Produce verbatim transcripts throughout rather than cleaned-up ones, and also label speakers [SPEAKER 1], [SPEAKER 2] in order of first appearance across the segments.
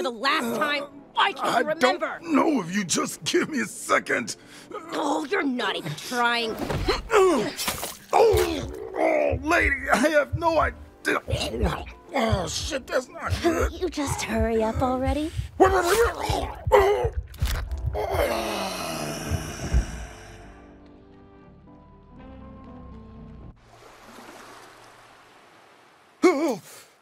[SPEAKER 1] the last time. Why can't
[SPEAKER 2] I
[SPEAKER 1] you remember?
[SPEAKER 2] I don't know if you just give me a second.
[SPEAKER 1] Oh, you're not even trying.
[SPEAKER 2] Oh, oh, lady, I have no idea. Oh, shit, that's not good.
[SPEAKER 1] You just hurry up already.
[SPEAKER 2] Oh,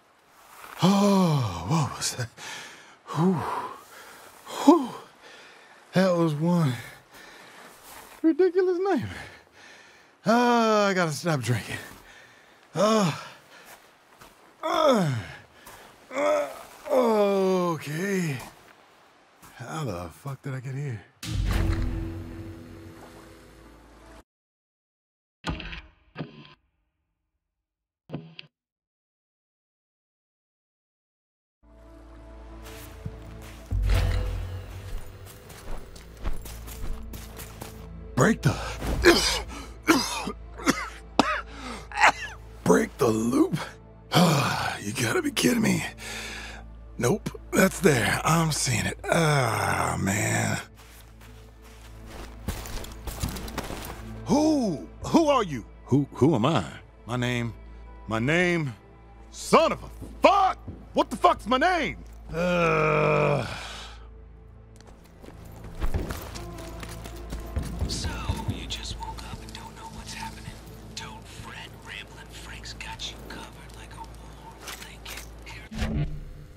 [SPEAKER 2] oh, what was that? Whew. Whew. That was one ridiculous name. Oh, I gotta stop drinking. Oh. Uh, uh, okay. How the fuck did I get here? Break the... Break the loop? You gotta be kidding me. Nope, that's there. I'm seeing it. Ah, man. Who? Who are you? Who, who am I? My name, my name, son of a fuck! What the fuck's my name? Uh...
[SPEAKER 3] So, you just woke up and don't know what's happening. Don't fret, Ramblin' Frank's got you covered like a warm blanket. Here.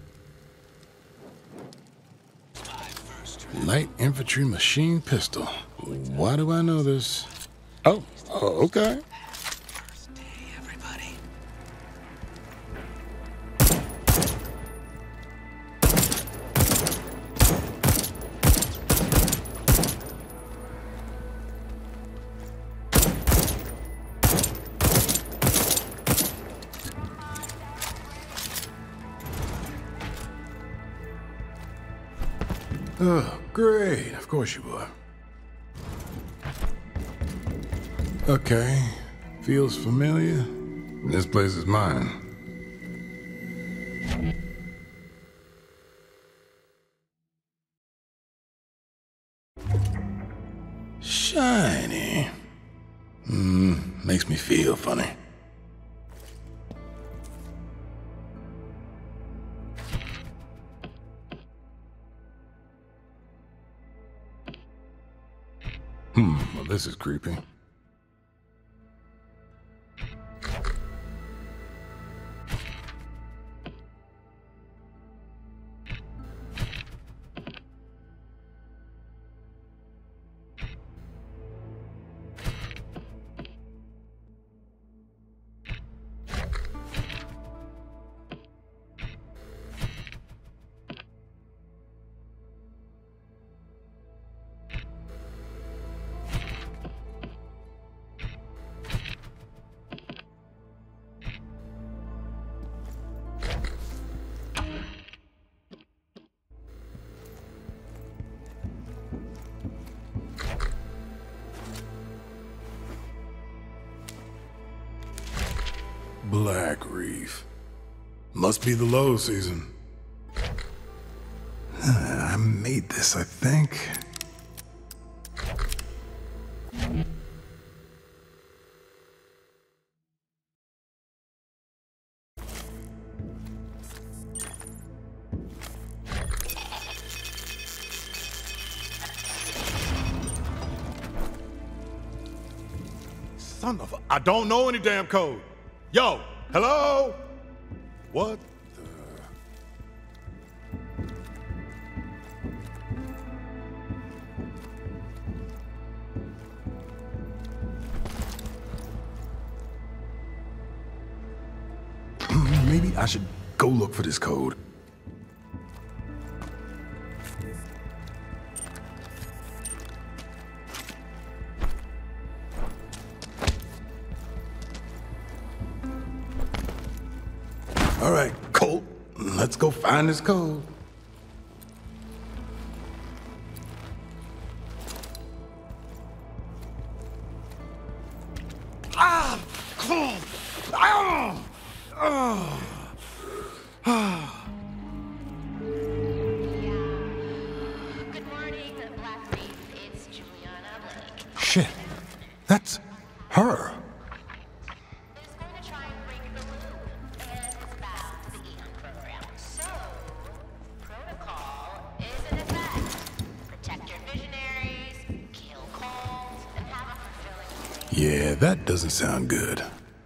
[SPEAKER 3] My first
[SPEAKER 2] Light infantry machine pistol. Why do I know this? Oh, oh okay.
[SPEAKER 3] first day, everybody.
[SPEAKER 2] Oh, great. Of course you would. Okay. Feels familiar. This place is mine. Shiny. Hmm, makes me feel funny. Hmm, well, this is creepy. Black Reef. Must be the low season. Uh, I made this, I think. Son of a... I don't know any damn code. Yo, hello? What the... Maybe I should go look for this code. All right, Colt, let's go find this code. Ah! Ah! Ah! Ah! Yeah, that doesn't sound good.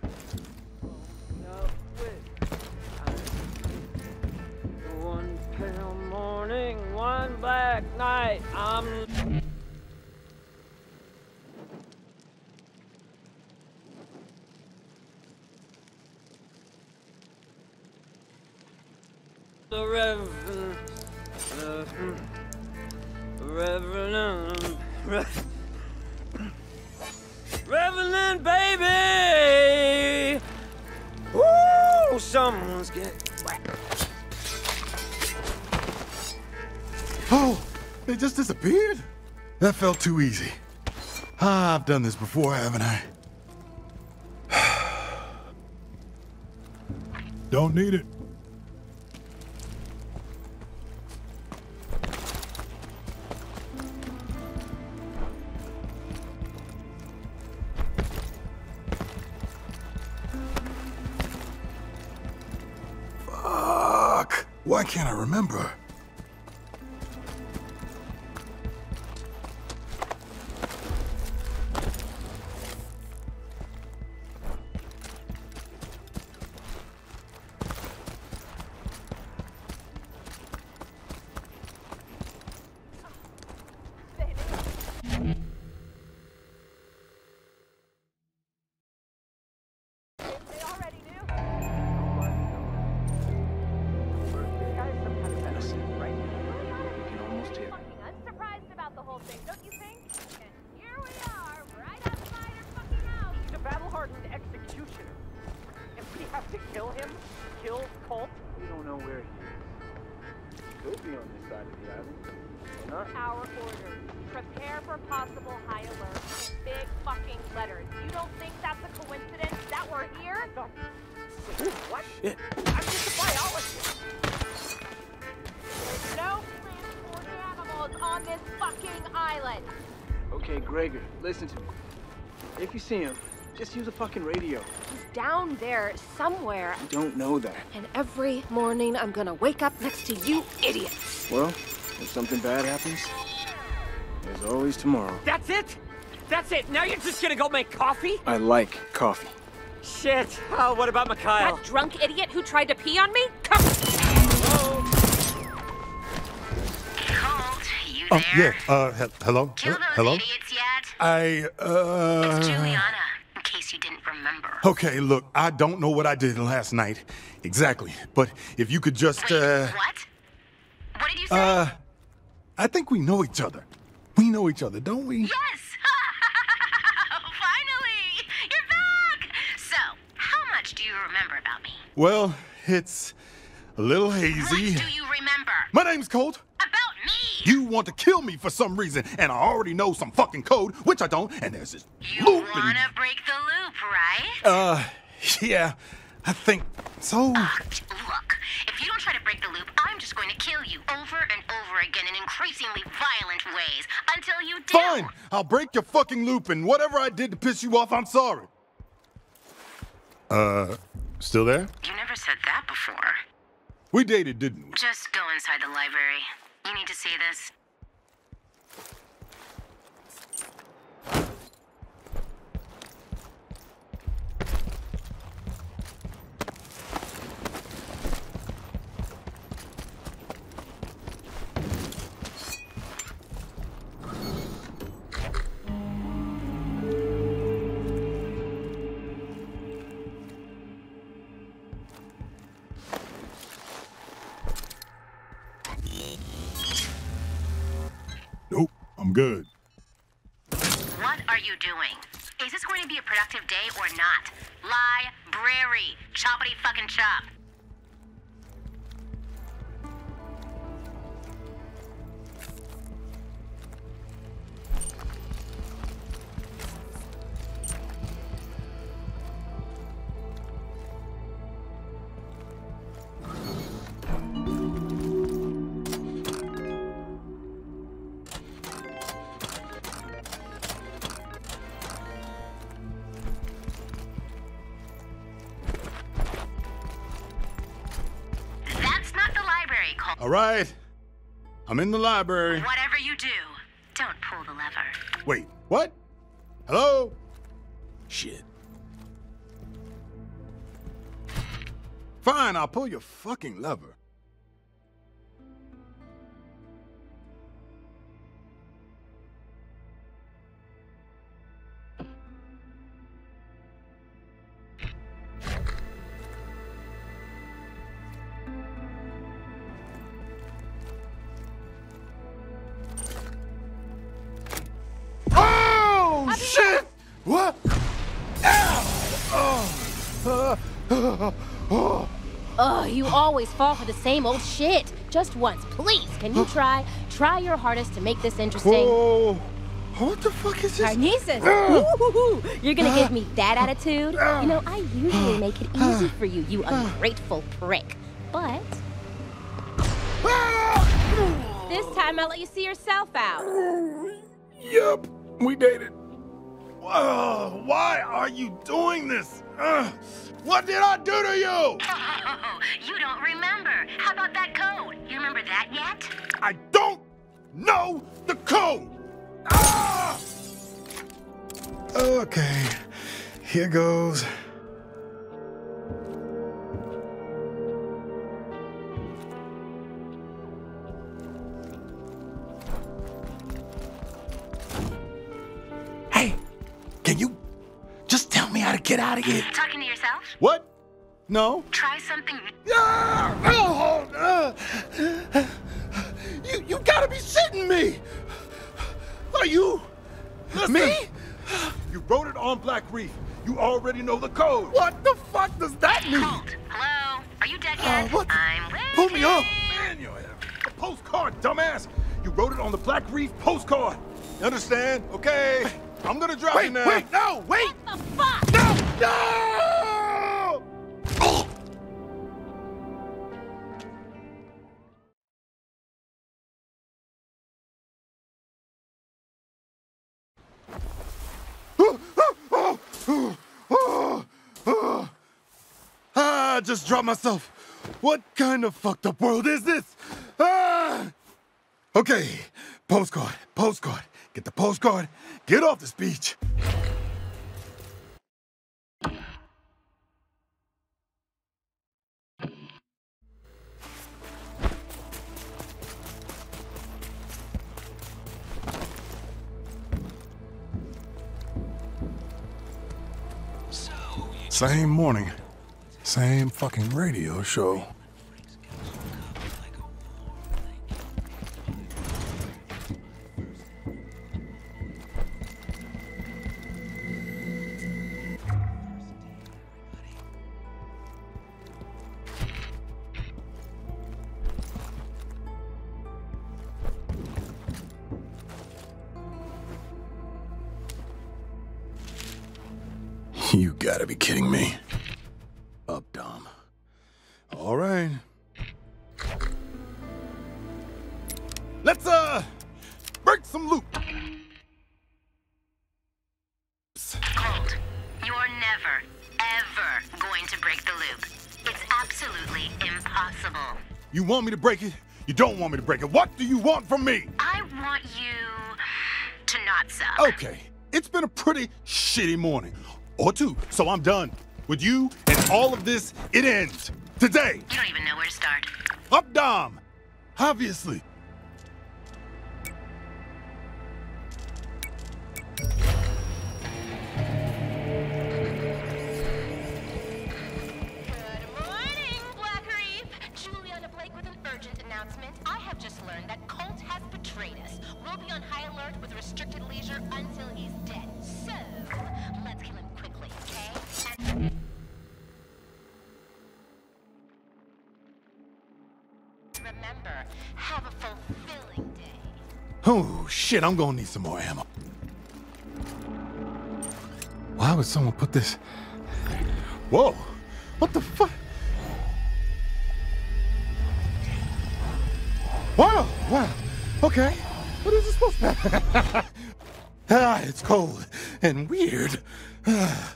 [SPEAKER 4] One pale morning, one black night. I'm the Reverend, Reverend, Reverend, Reverend, baby. Woo! Someone's getting whacked.
[SPEAKER 2] Oh, they just disappeared? That felt too easy. Ah, I've done this before, haven't I? Don't need it. Fuck. Why can't I remember?
[SPEAKER 5] Our orders. Prepare for possible high alert in big fucking letters. You don't think that's a coincidence that we're here?
[SPEAKER 4] What? Shit. I'm just a biologist.
[SPEAKER 5] There's no transport animals on this fucking island.
[SPEAKER 6] Okay, Gregor, listen to me. If you see him, just use a fucking radio.
[SPEAKER 5] He's down there somewhere.
[SPEAKER 6] You don't know that.
[SPEAKER 5] And every morning I'm gonna wake up next to you idiots.
[SPEAKER 6] Well, if something bad happens, there's always tomorrow.
[SPEAKER 4] That's it? That's it? Now you're just gonna go make coffee?
[SPEAKER 6] I like coffee.
[SPEAKER 4] Shit. Oh, what about Mikhail?
[SPEAKER 5] That drunk idiot who tried to pee on me? Come.
[SPEAKER 4] Hello?
[SPEAKER 7] Colt, you
[SPEAKER 2] Oh,
[SPEAKER 7] there?
[SPEAKER 2] yeah, uh, he hello?
[SPEAKER 7] Kill
[SPEAKER 2] Uh,
[SPEAKER 7] those
[SPEAKER 2] hello?
[SPEAKER 7] idiots yet?
[SPEAKER 2] I, uh...
[SPEAKER 7] It's Juliana, in case you didn't remember.
[SPEAKER 2] Okay, look, I don't know what I did last night. Exactly. But if you could just,
[SPEAKER 7] Wait,
[SPEAKER 2] uh...
[SPEAKER 7] what? What did you say?
[SPEAKER 2] Uh... I think we know each other. We know each other, don't we?
[SPEAKER 7] Yes! Finally! You're back! So, how much do you remember about me?
[SPEAKER 2] Well, it's a little hazy.
[SPEAKER 7] What do you remember?
[SPEAKER 2] My name's Colt.
[SPEAKER 7] About me!
[SPEAKER 2] You want to kill me for some reason, and I already know some fucking code, which I don't, and there's this
[SPEAKER 7] You
[SPEAKER 2] loop and-
[SPEAKER 7] wanna break the loop, right?
[SPEAKER 2] Uh, yeah, I think so.
[SPEAKER 7] Ugh, look, if you don't try to break the loop, I'm just going to kill you over and over again in increasingly violent ways until you do.
[SPEAKER 2] Fine, I'll break your fucking loop, and whatever I did to piss you off, I'm sorry. Uh, still there?
[SPEAKER 7] You never said that before.
[SPEAKER 2] We dated, didn't we?
[SPEAKER 7] Just go inside the library. You need to see this.
[SPEAKER 2] Nope, I'm good.
[SPEAKER 7] What are you doing? Is this going to be a productive day or not? Library. Choppity fucking chop.
[SPEAKER 2] All right, I'm in the library.
[SPEAKER 7] Whatever you do, don't pull the lever.
[SPEAKER 2] Wait, what? Hello? Shit. Fine, I'll pull your fucking lever. Oh, shit! What? Ow! Oh. Uh, uh, oh.
[SPEAKER 1] Oh, you always fall for the same old shit. Just once, please. Can you try? Try your hardest to make this interesting.
[SPEAKER 2] Whoa. What the fuck is this?
[SPEAKER 1] Carnices!
[SPEAKER 2] Ah.
[SPEAKER 1] Ooh, you're gonna give me that attitude? You know, I usually make it easy for you, you ungrateful prick. But this time I'll let you see yourself out.
[SPEAKER 2] Yup, we dated. Whoa, why are you doing this? Uh, what did I do to you?
[SPEAKER 7] Oh, you don't remember. How about that code? You remember that yet?
[SPEAKER 2] I don't know the code. Ah! Okay, here goes. Hey, can you just tell me how to get out of here?
[SPEAKER 7] Talking to yourself?
[SPEAKER 2] What? No?
[SPEAKER 7] Try something.
[SPEAKER 2] Ah! Oh, uh, you, you gotta be shitting me! Are you? Listen, me? You wrote it on Black Reef. You already know the code. What the fuck does that mean?
[SPEAKER 7] Cold. Hello? Are you dead
[SPEAKER 2] Uh,
[SPEAKER 7] yet?
[SPEAKER 2] what?
[SPEAKER 7] I'm waiting.
[SPEAKER 2] Pull me up. Man, you're a postcard, dumbass. You wrote it on the Black Reef postcard. You understand? Okay. I'm gonna drop
[SPEAKER 8] Wait,
[SPEAKER 2] you now.
[SPEAKER 8] wait, no, wait!
[SPEAKER 1] What the fuck?
[SPEAKER 2] No! No! Oh! Ah, I just dropped myself. What kind of fucked up world is this? Ah! Okay, postcard, postcard. Get the postcard. Get off this beach.
[SPEAKER 3] So, you
[SPEAKER 2] Same morning, same fucking radio show.
[SPEAKER 3] freaks got you covered like a war
[SPEAKER 2] You gotta be kidding me. Up, Dom. All right. Let's, uh, break some loop.
[SPEAKER 7] Cold. You're never, ever going to break the loop. It's absolutely impossible.
[SPEAKER 2] You want me to break it? You don't want me to break it. What do you want from me?
[SPEAKER 7] I want you to not suck.
[SPEAKER 2] Okay, it's been a pretty shitty morning. Or two, so I'm done. With you and all of this, it ends. Today.
[SPEAKER 7] You don't even know where to start.
[SPEAKER 2] Up, Dom. Obviously.
[SPEAKER 7] Good morning, Black Reef. Juliana Blake with an urgent announcement. I have just learned that Colt has betrayed us. We'll be on high alert with restricted leisure until he's dead. So, let's kill him quickly, okay? And remember, have a fulfilling day.
[SPEAKER 2] Oh, shit, I'm gonna need some more ammo. Why would someone put this? Whoa, what the fuck? Wow, wow, okay. What is this supposed to be? Ah, it's cold and weird. Ah.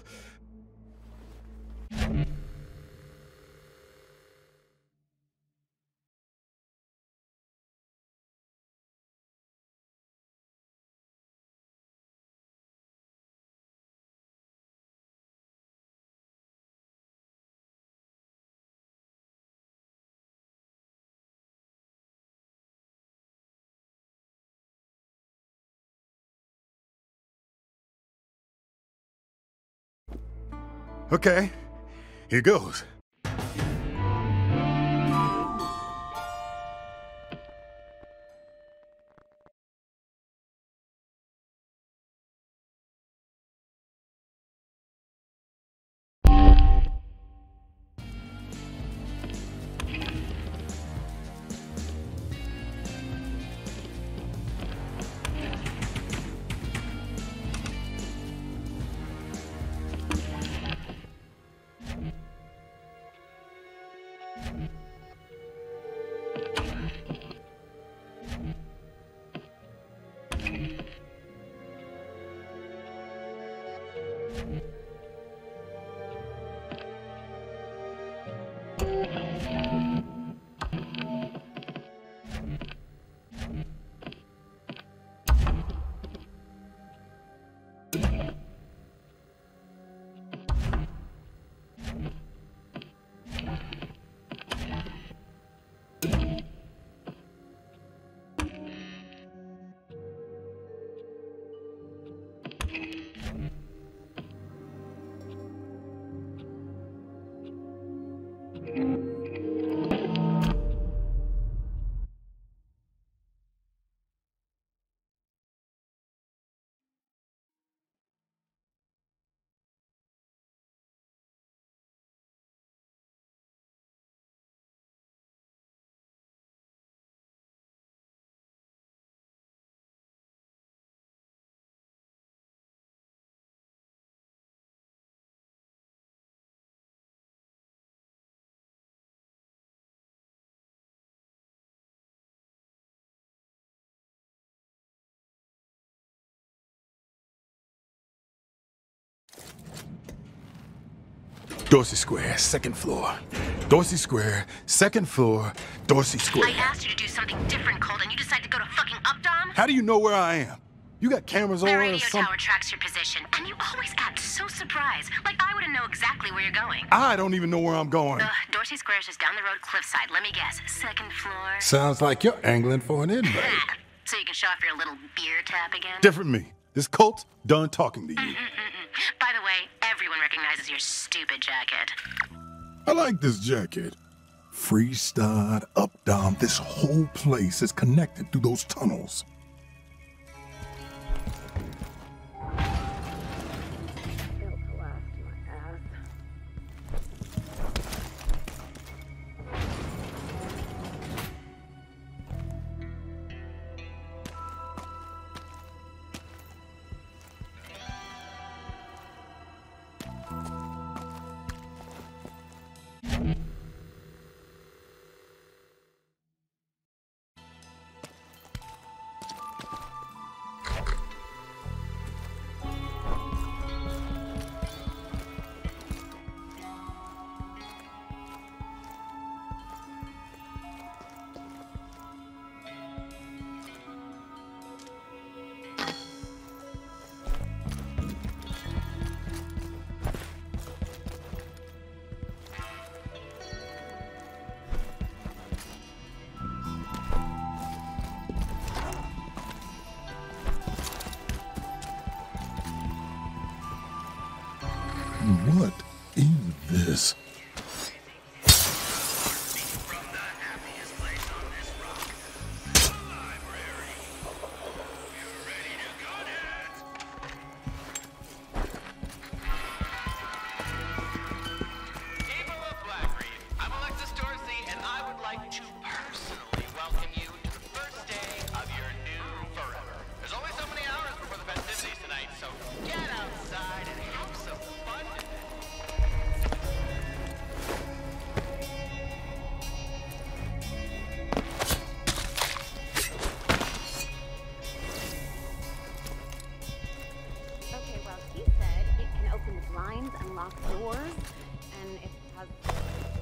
[SPEAKER 2] Okay, here goes. Dorsey Square, second floor. Dorsey Square, second floor, Dorsey Square.
[SPEAKER 7] I asked you to do something different, Colt, and you decided to go to fucking Updom?
[SPEAKER 2] How do you know where I am? You got cameras
[SPEAKER 7] The
[SPEAKER 2] on or
[SPEAKER 7] radio
[SPEAKER 2] something?
[SPEAKER 7] tower tracks your position, and you always act so surprised, like I wouldn't know exactly where you're going.
[SPEAKER 2] I don't even know where I'm going.
[SPEAKER 7] Ugh, Dorsey Square is just down the road cliffside. Let me guess, second floor?
[SPEAKER 2] Sounds like you're angling for an invite.
[SPEAKER 7] So you can show off your little beer tap again?
[SPEAKER 2] Different me. This Colt's done talking to you.
[SPEAKER 7] Mm-mm-mm. By the way, everyone recognizes your stupid jacket.
[SPEAKER 2] I like this jacket. Freestyle, up, down. This whole place is connected through those tunnels.
[SPEAKER 5] It'll collapse my ass.
[SPEAKER 2] What is this?
[SPEAKER 1] Okay, well, he said it can open the blinds, unlock doors, and it has other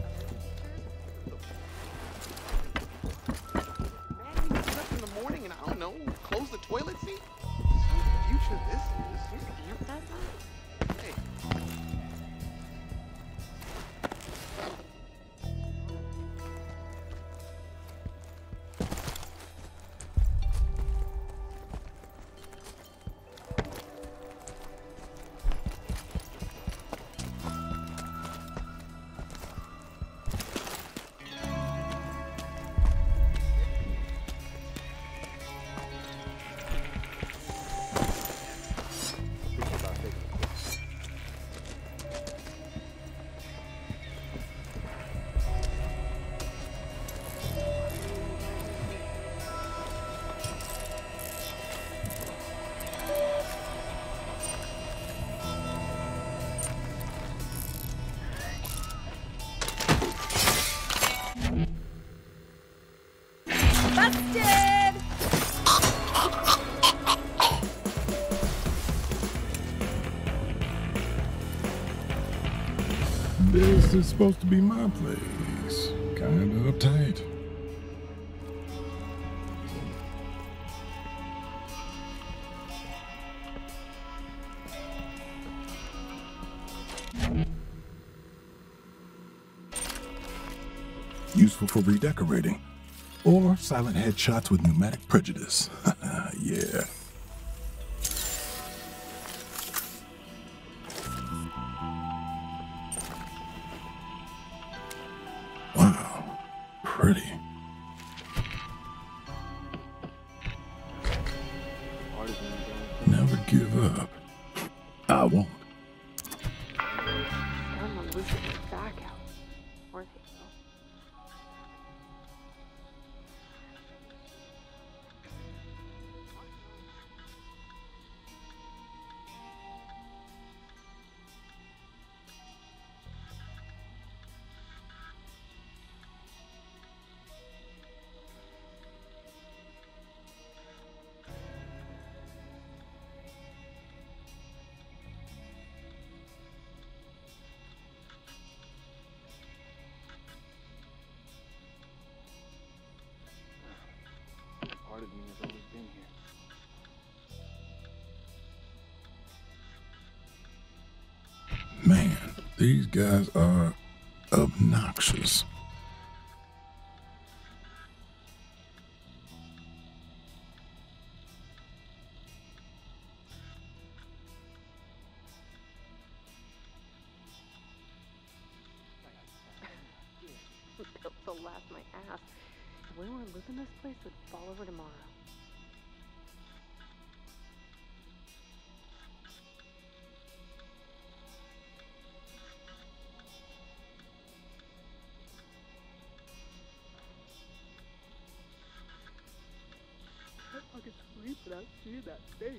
[SPEAKER 1] features.
[SPEAKER 8] Man, you get up in the morning and I don't know, close the toilet seat? Some future this is.
[SPEAKER 1] Amp does that?
[SPEAKER 8] Hey.
[SPEAKER 9] This is supposed to be my place. Kinda uptight. Useful for redecorating. Or silent headshots with pneumatic prejudice. Yeah. Wow. Pretty. Never give up. I won't.
[SPEAKER 5] Someone losing their back out. Or they will.
[SPEAKER 6] Part of me has always been here.
[SPEAKER 9] Man, these guys are obnoxious.
[SPEAKER 5] Built to laugh my ass. If we weren't living this place, would fall over tomorrow. I could sleep without seeing that face.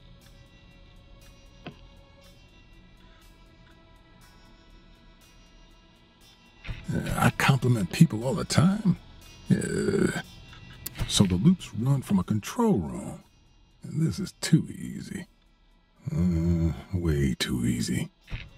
[SPEAKER 9] I compliment people all the time. Yeah. So the loops run from a control room. And this is too easy. Uh, way too easy.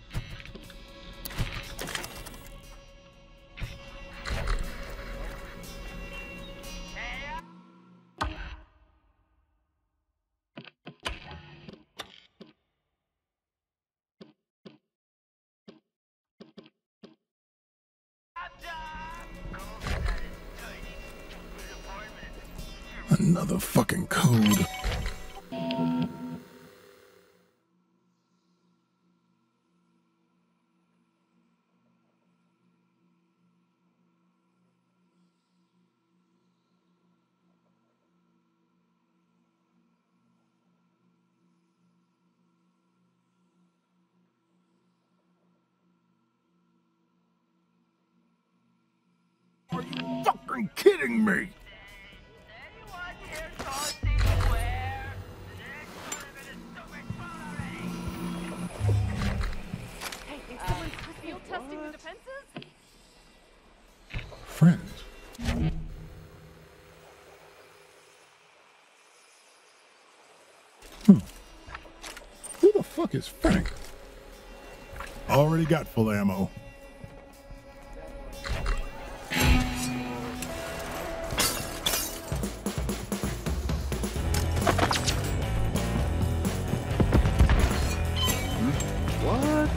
[SPEAKER 9] Another fucking code. Are you fucking kidding me?
[SPEAKER 5] Testing the defenses?
[SPEAKER 9] Friends. Hmm. Who the fuck is Frank? Already got full ammo.
[SPEAKER 6] What?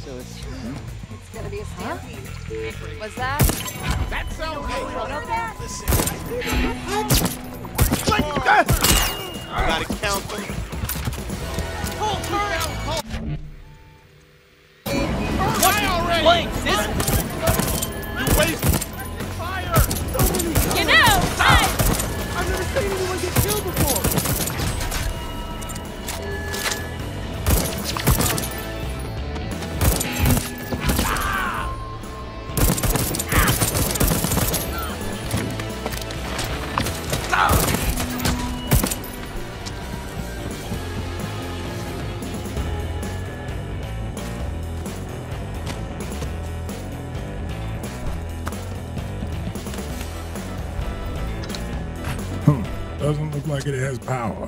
[SPEAKER 6] So it's
[SPEAKER 5] It's gonna be a stampede. Was that?
[SPEAKER 8] That's so Gotta count them. Hold, turn! Why already?
[SPEAKER 6] Blake, this
[SPEAKER 8] You wasted fire!
[SPEAKER 5] You know, I...
[SPEAKER 6] I've never seen anyone get killed before.
[SPEAKER 9] Huh. Doesn't look like it has power.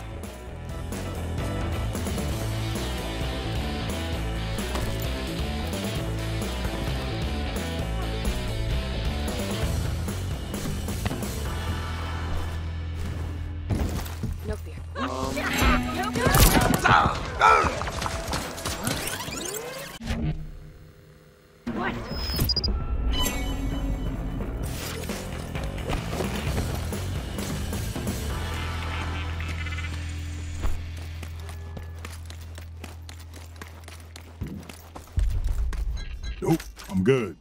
[SPEAKER 5] No fear. What?
[SPEAKER 9] Nope, I'm good.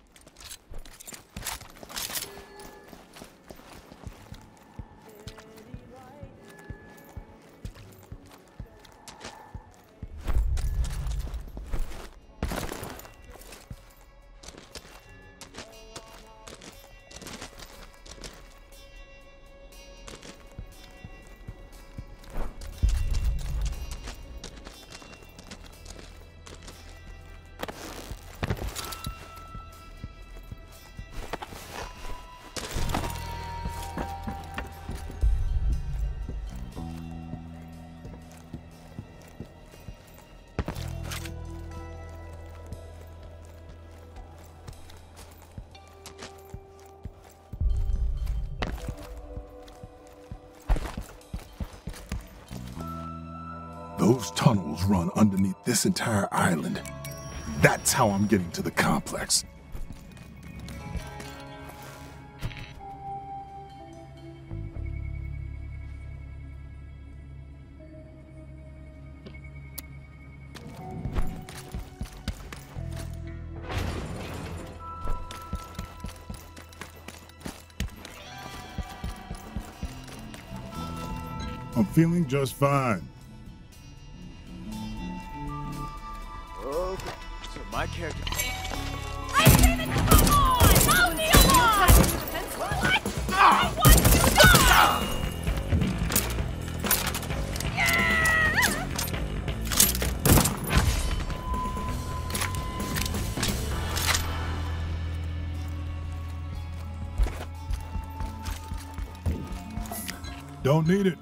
[SPEAKER 9] Those tunnels run underneath this entire island. That's how I'm getting to the complex. I'm feeling just fine.
[SPEAKER 6] Okay, so my character.
[SPEAKER 5] I said it! Come on! I'll be on! What? I want to die!
[SPEAKER 9] Don't need it.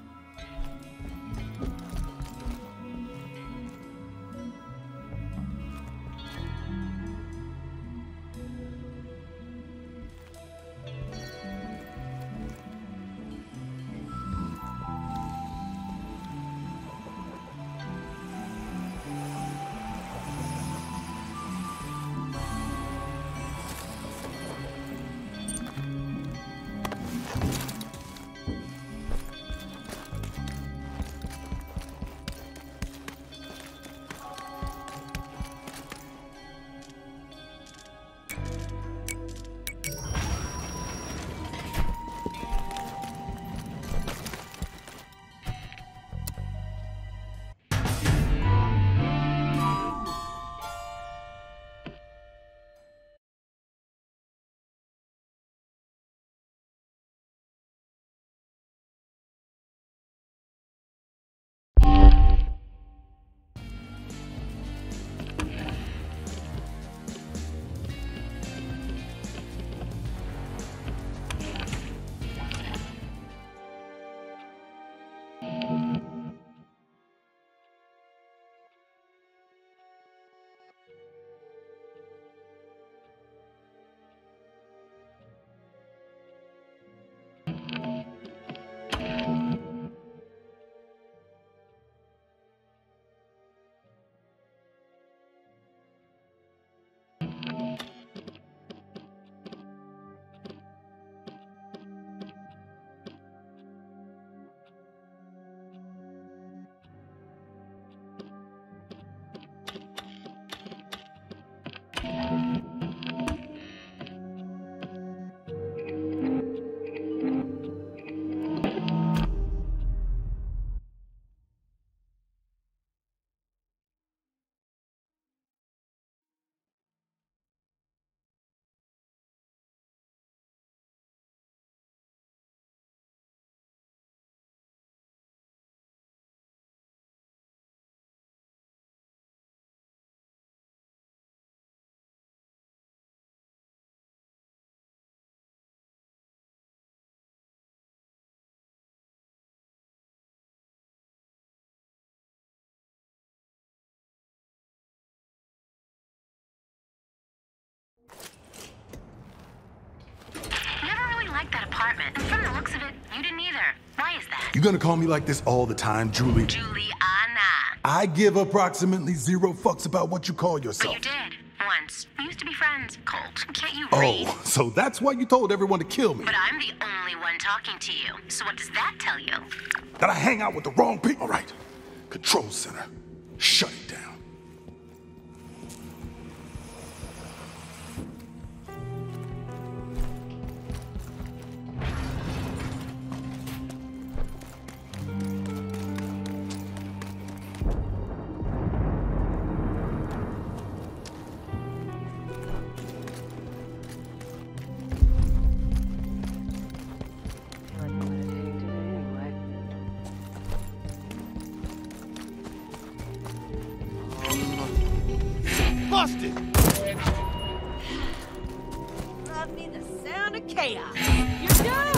[SPEAKER 7] apartment. And from the looks of it, you didn't either. Why is that?
[SPEAKER 2] You gonna call me like this all the time, Julie?
[SPEAKER 7] Juliana.
[SPEAKER 2] I give approximately zero fucks about what you call yourself.
[SPEAKER 7] But you did. Once. We used to be friends. Colt, can't you read?
[SPEAKER 2] Oh, so that's why you told everyone to kill me.
[SPEAKER 7] But I'm the only one talking to you. So what does that tell you?
[SPEAKER 2] That I hang out with the wrong people. All right. Control center. Shut it down.
[SPEAKER 10] Busted!
[SPEAKER 4] Love me the sound of chaos. You're done!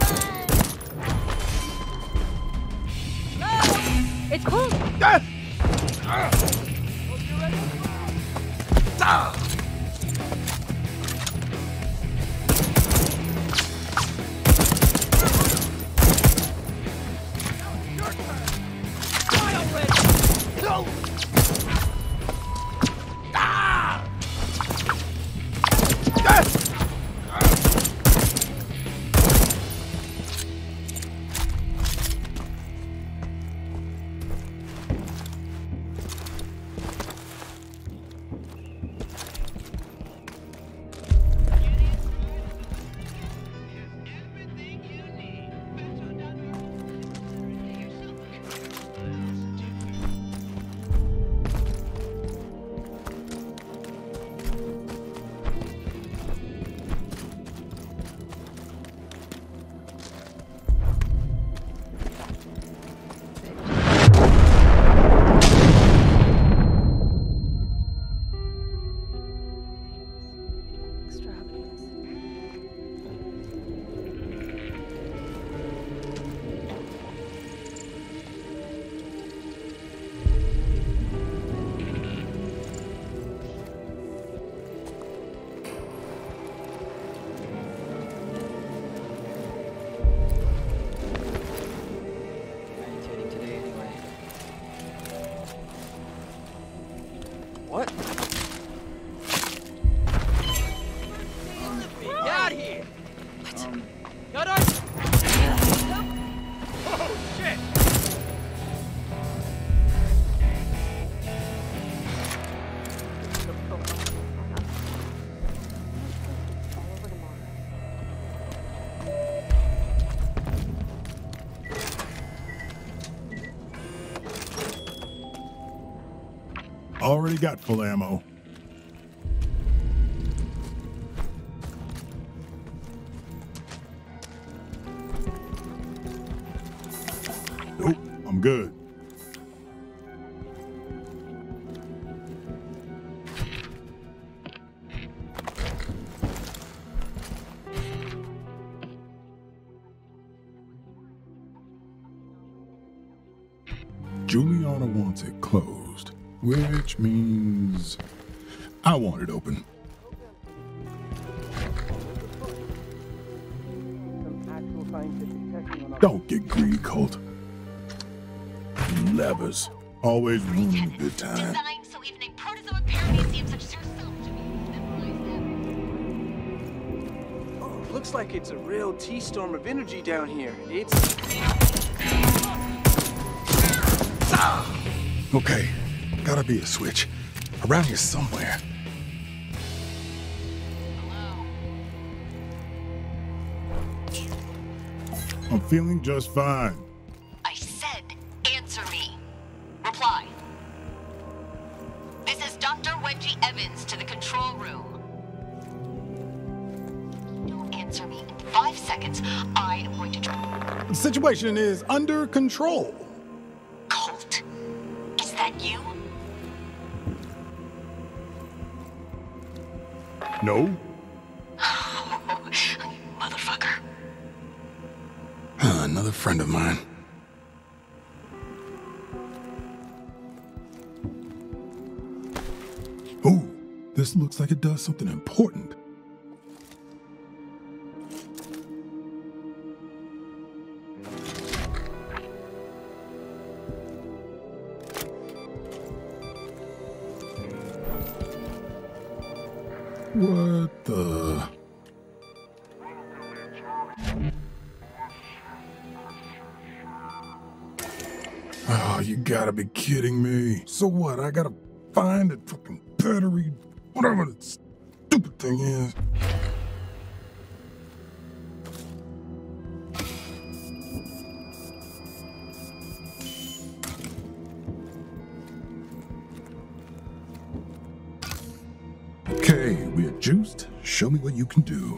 [SPEAKER 1] Hello? It's cold.
[SPEAKER 2] Ah! Ah! Ah!
[SPEAKER 6] What? Get out of here! What? Um, Got us! Oh, shit!
[SPEAKER 9] Already got full ammo. Nope, I'm good. Juliana wants it closed, which means I want it open. Don't get greedy, Colt. Levers, always ruining a good time.
[SPEAKER 7] Designed so even a protozoic paramecium such as yourself should be memorized.
[SPEAKER 6] Oh, looks like it's a real T-storm of energy down here. It's...
[SPEAKER 2] Okay, gotta be a switch. Around here somewhere.
[SPEAKER 9] I'm feeling just fine.
[SPEAKER 7] I said, answer me. Reply. This is Doctor Wengie Evans to the control room. Don't answer me in five seconds. I am going to try.
[SPEAKER 2] The situation is under control.
[SPEAKER 7] Colt, is that you?
[SPEAKER 2] No.
[SPEAKER 7] Motherfucker.
[SPEAKER 2] Another friend of mine.
[SPEAKER 9] Ooh, this looks like it does something important. What the? Oh, you gotta be kidding me. So what? I gotta find a fucking battery, whatever that stupid thing is. Okay, we're juiced. Show me what you can do.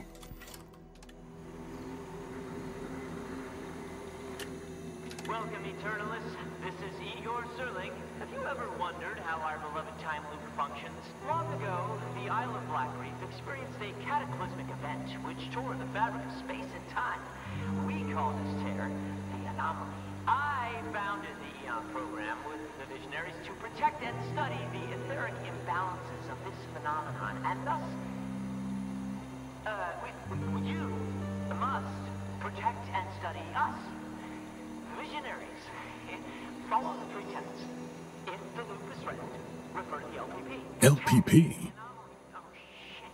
[SPEAKER 4] Welcome, Eternalists. This is Igor Zerling. Have you ever wondered how our beloved time loop functions? Long ago, the Isle of Black Reef experienced a cataclysmic event which tore the fabric of space and time. We call this tear the anomaly. I founded the Eon program with the visionaries to protect and study the etheric imbalances of this phenomenon, and thus, uh, we, we, you must protect and study us. Visionaries, follow the three tenets. If the loop is threatened, refer to the L P P.
[SPEAKER 9] L P P?
[SPEAKER 4] Oh, shit.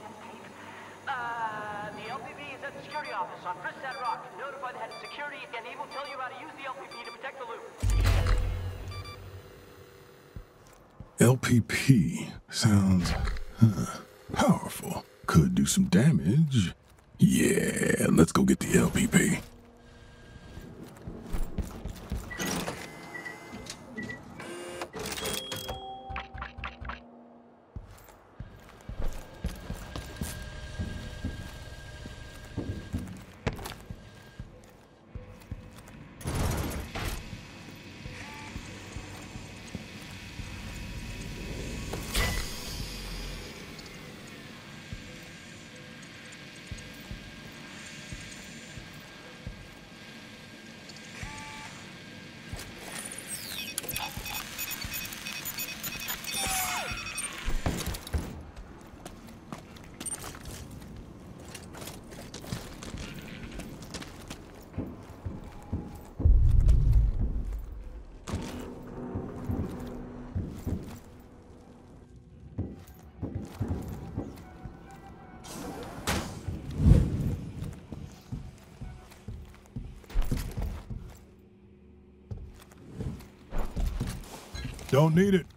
[SPEAKER 4] Uh, the L P P is at the security office on Fristat Rock. Notify the head of security, and he will tell you how to use the L P P to protect the loop.
[SPEAKER 9] L P P sounds huh, powerful. Could do some damage. Yeah, let's go get the L P P. Don't need it.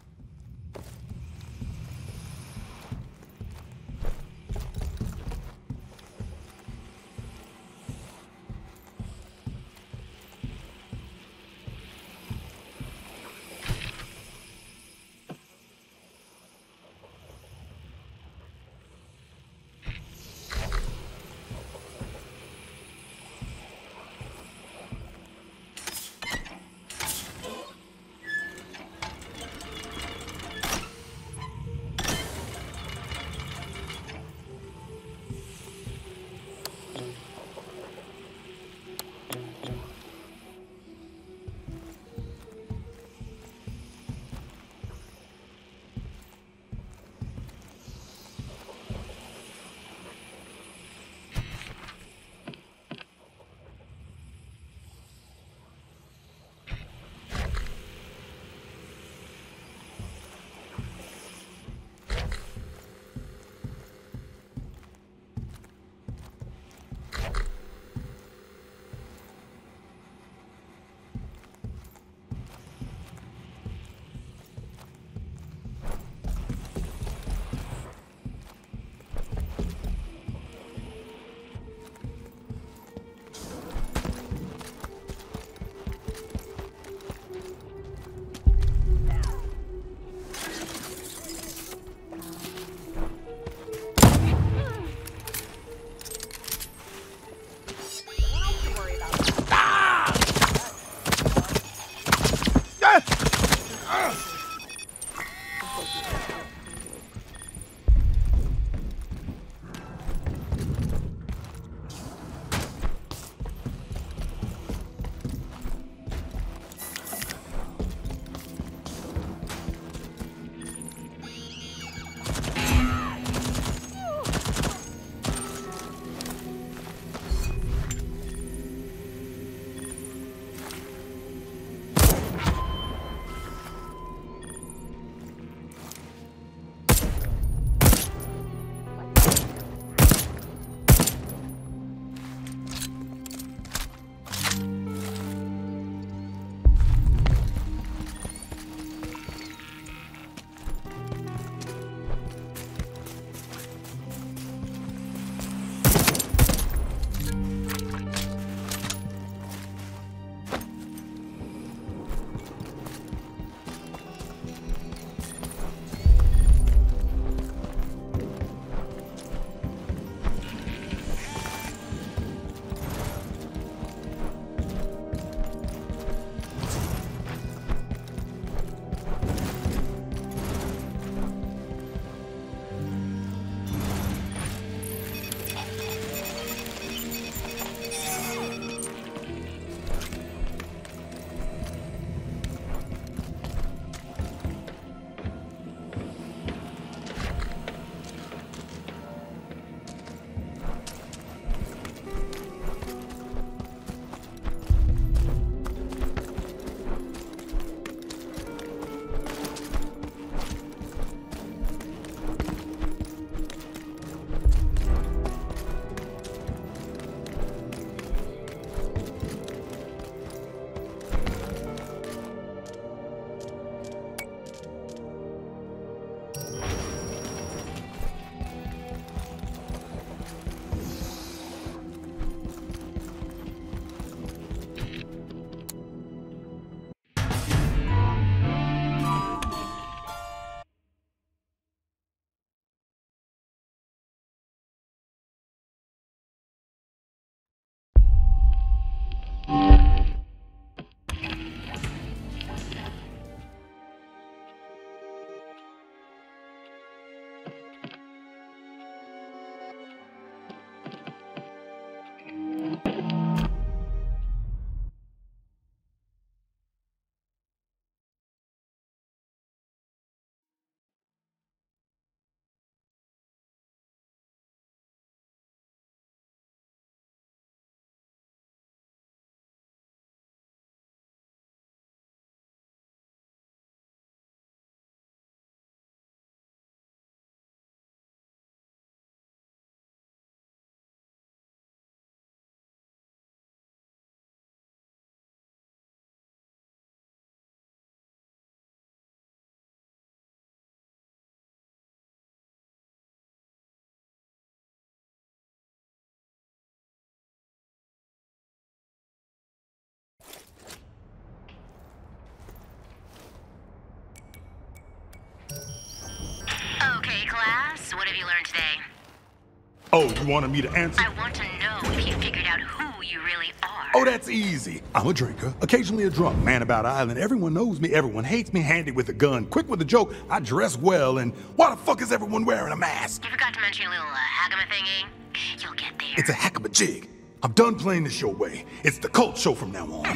[SPEAKER 7] So what have you learned today?
[SPEAKER 2] Oh, you wanted me to answer?
[SPEAKER 7] I want to know if you figured out who you really are.
[SPEAKER 2] Oh, that's easy. I'm a drinker, occasionally a drunk, man about island. Everyone knows me, everyone hates me, handy with a gun, quick with a joke, I dress well, and why the fuck is everyone wearing a mask?
[SPEAKER 7] You forgot to mention your little uh, hagama thingy? You'll get there.
[SPEAKER 2] It's a heck of a jig. I'm done playing this your way. It's the cult show from now on.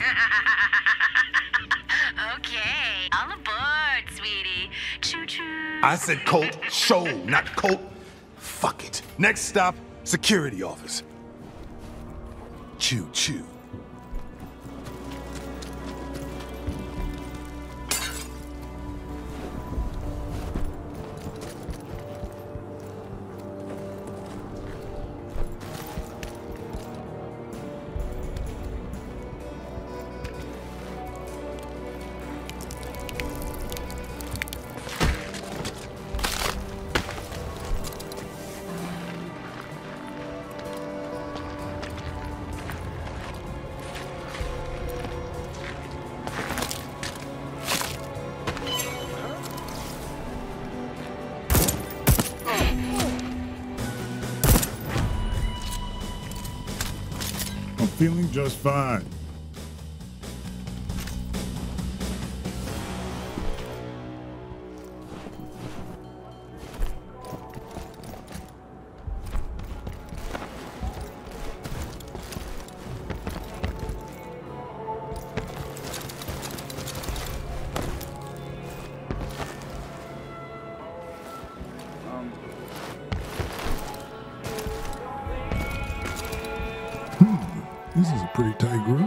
[SPEAKER 7] Okay, all aboard, sweetie. Choo-choo.
[SPEAKER 2] I said cult show, not cult. Fuck it. Next stop, security office. Choo-choo.
[SPEAKER 9] I'm feeling just fine. This is a pretty tight groove.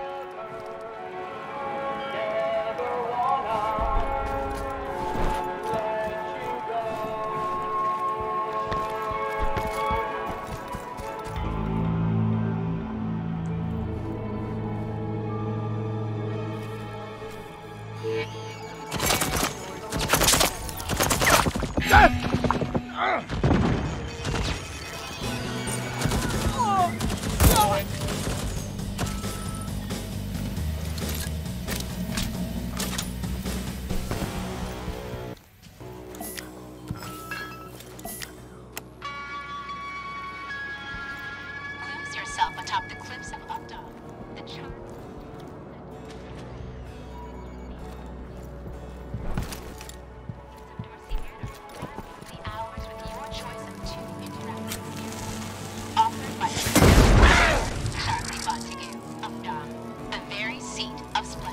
[SPEAKER 7] Lose yourself atop the cliffs of Updahl. The charm. The hours with your choice of two interactive series. Offered by Charlie Montague, Updahl, the very seat of splendor.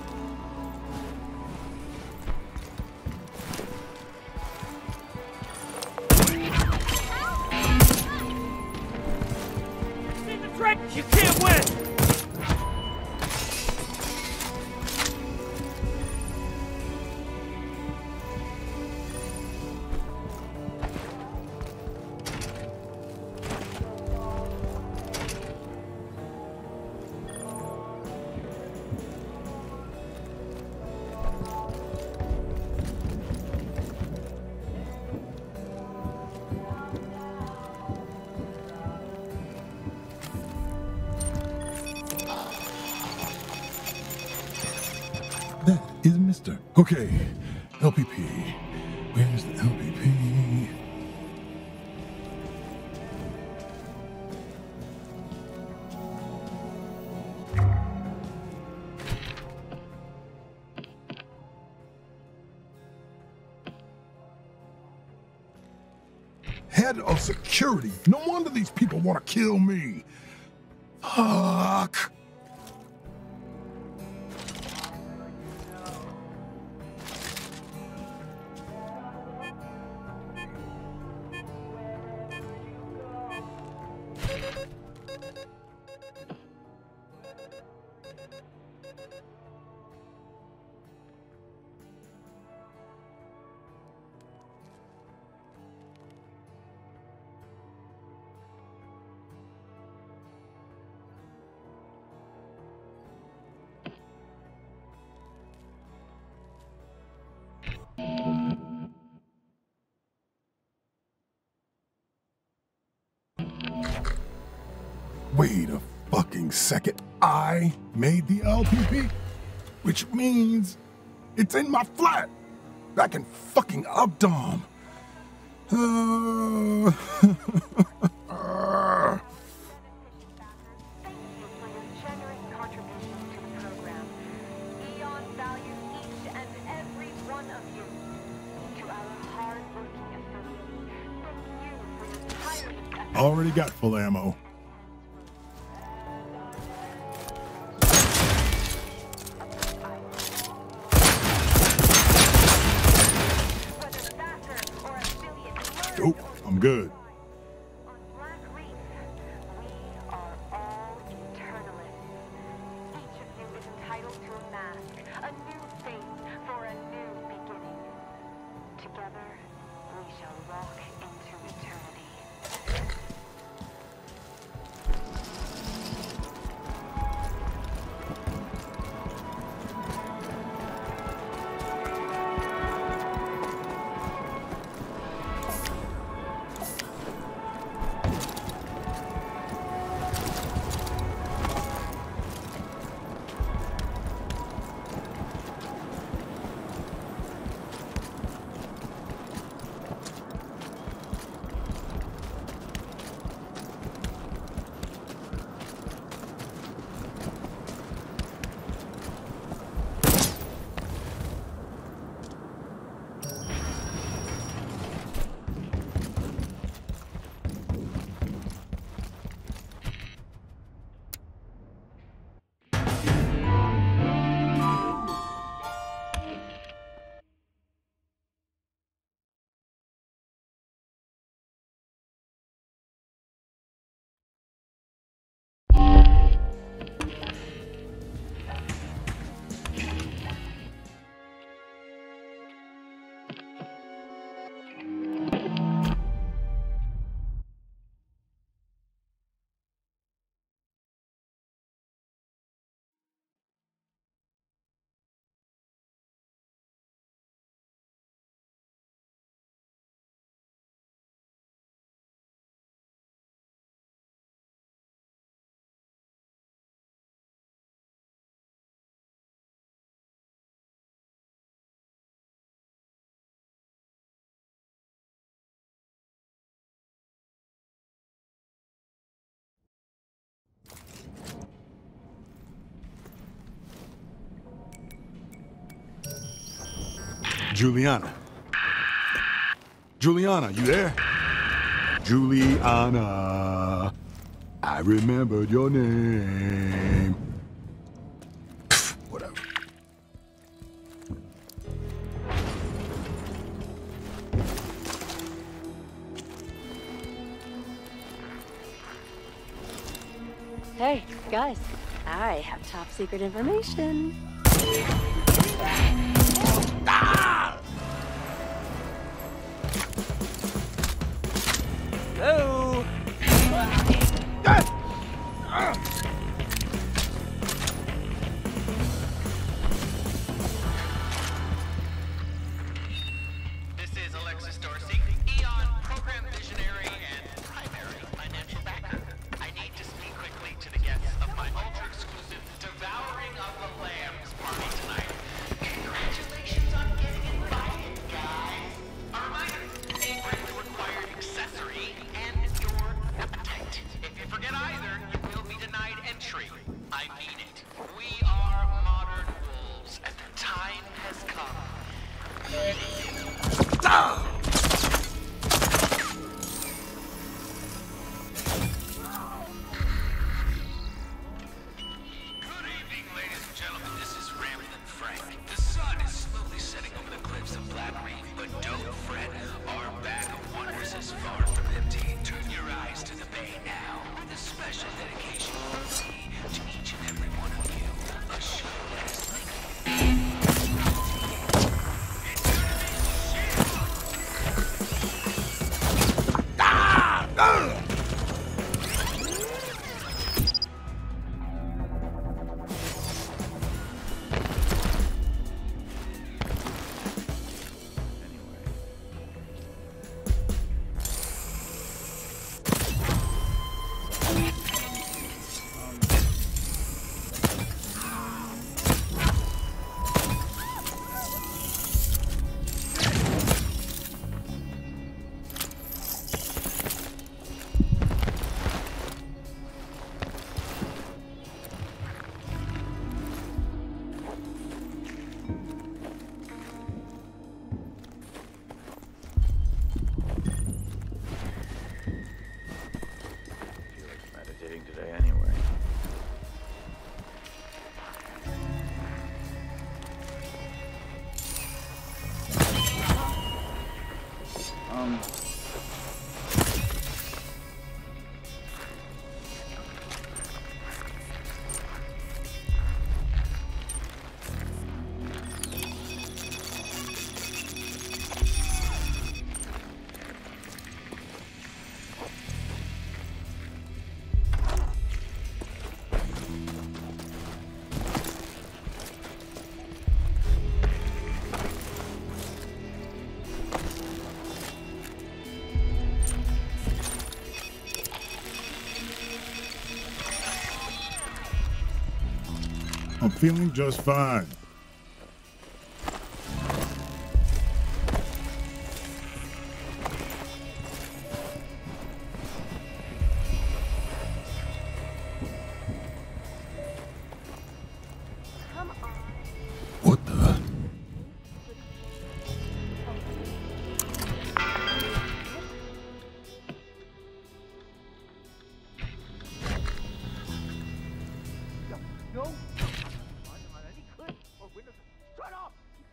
[SPEAKER 4] You can't win!
[SPEAKER 9] That is Mister Okay, L P P. Where's the L P P? Head of security. No wonder these people want to kill me. Fuck. Wait a fucking second. I made the L P P, which means it's in my flat back in fucking Updahl. Uh, Already got full ammo. Nope, I'm good.
[SPEAKER 2] Juliana. Juliana, you there? Juliana. I remembered your name. Pfft, whatever.
[SPEAKER 1] Hey, guys, I have top secret information.
[SPEAKER 2] Ah!
[SPEAKER 6] Hello?
[SPEAKER 3] This is Alexis Dorsey, Eon program visionary and primary financial backer. I need to speak quickly to the guests of my ultra-exclusive Devouring of the Lambs party tonight. Congratulations.
[SPEAKER 9] I'm feeling just fine.
[SPEAKER 5] Come on.
[SPEAKER 9] What the?
[SPEAKER 4] No. On any cliff or window. Shut up!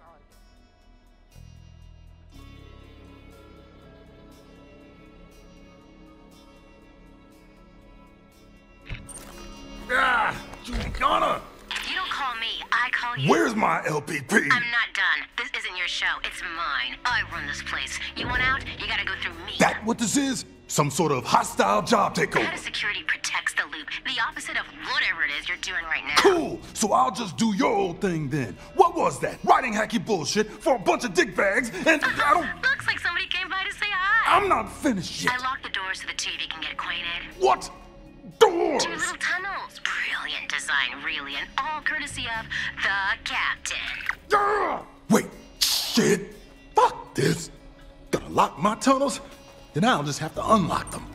[SPEAKER 2] Ah, you gonna?
[SPEAKER 7] You don't call me, I call you.
[SPEAKER 2] Where's my L P P?
[SPEAKER 7] I'm not done. This isn't your show, it's mine. I run this place. You want out, you gotta go through me.
[SPEAKER 2] That what this is? Some sort of hostile job takeover.
[SPEAKER 7] How does security protects the loop? The opposite of whatever it is you're doing right now.
[SPEAKER 2] Cool. So I'll just do your old thing then. What was that? Writing hacky bullshit for a bunch of dick bags and I don't...
[SPEAKER 7] Looks like somebody came by to say hi.
[SPEAKER 2] I'm not finished yet.
[SPEAKER 7] I locked the doors so the two of you can get acquainted.
[SPEAKER 2] What? Doors?
[SPEAKER 7] Two little tunnels. Brilliant design, really, and all courtesy of the captain.
[SPEAKER 2] Ah! Wait. Shit. Fuck this. Gotta lock my tunnels? Then I'll just have to unlock them.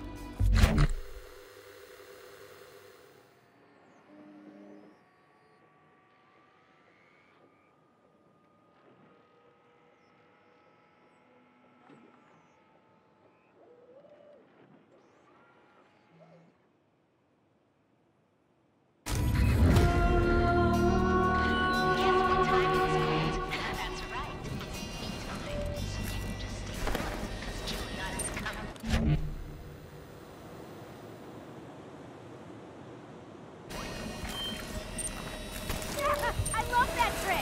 [SPEAKER 5] I love that trick!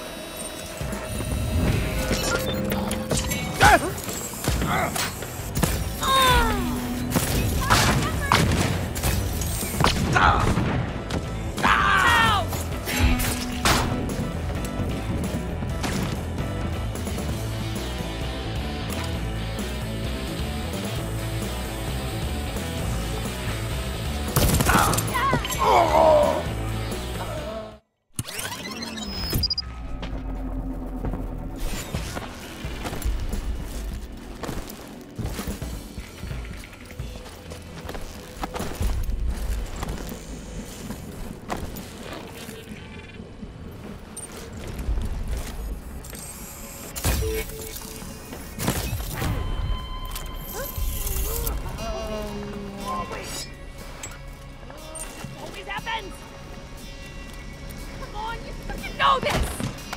[SPEAKER 5] Always happens! Come on, you fucking know this!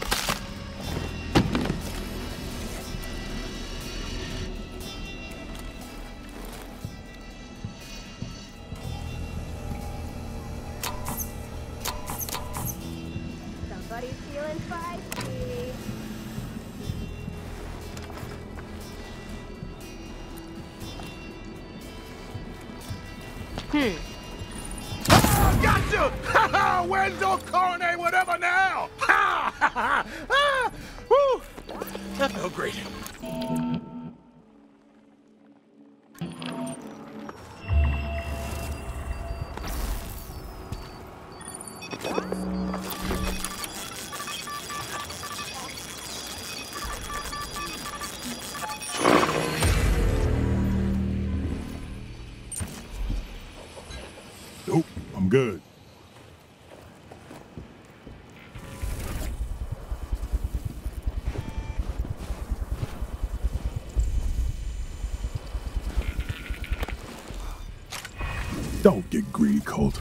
[SPEAKER 5] Somebody feeling feisty.
[SPEAKER 1] Hmm.
[SPEAKER 2] Oh, gotcha! Ha ha! Where's your carne, whatever now? Ha ha ha! Ah! Woo! That felt great.
[SPEAKER 9] Nope, I'm good. Don't get greedy, Colt.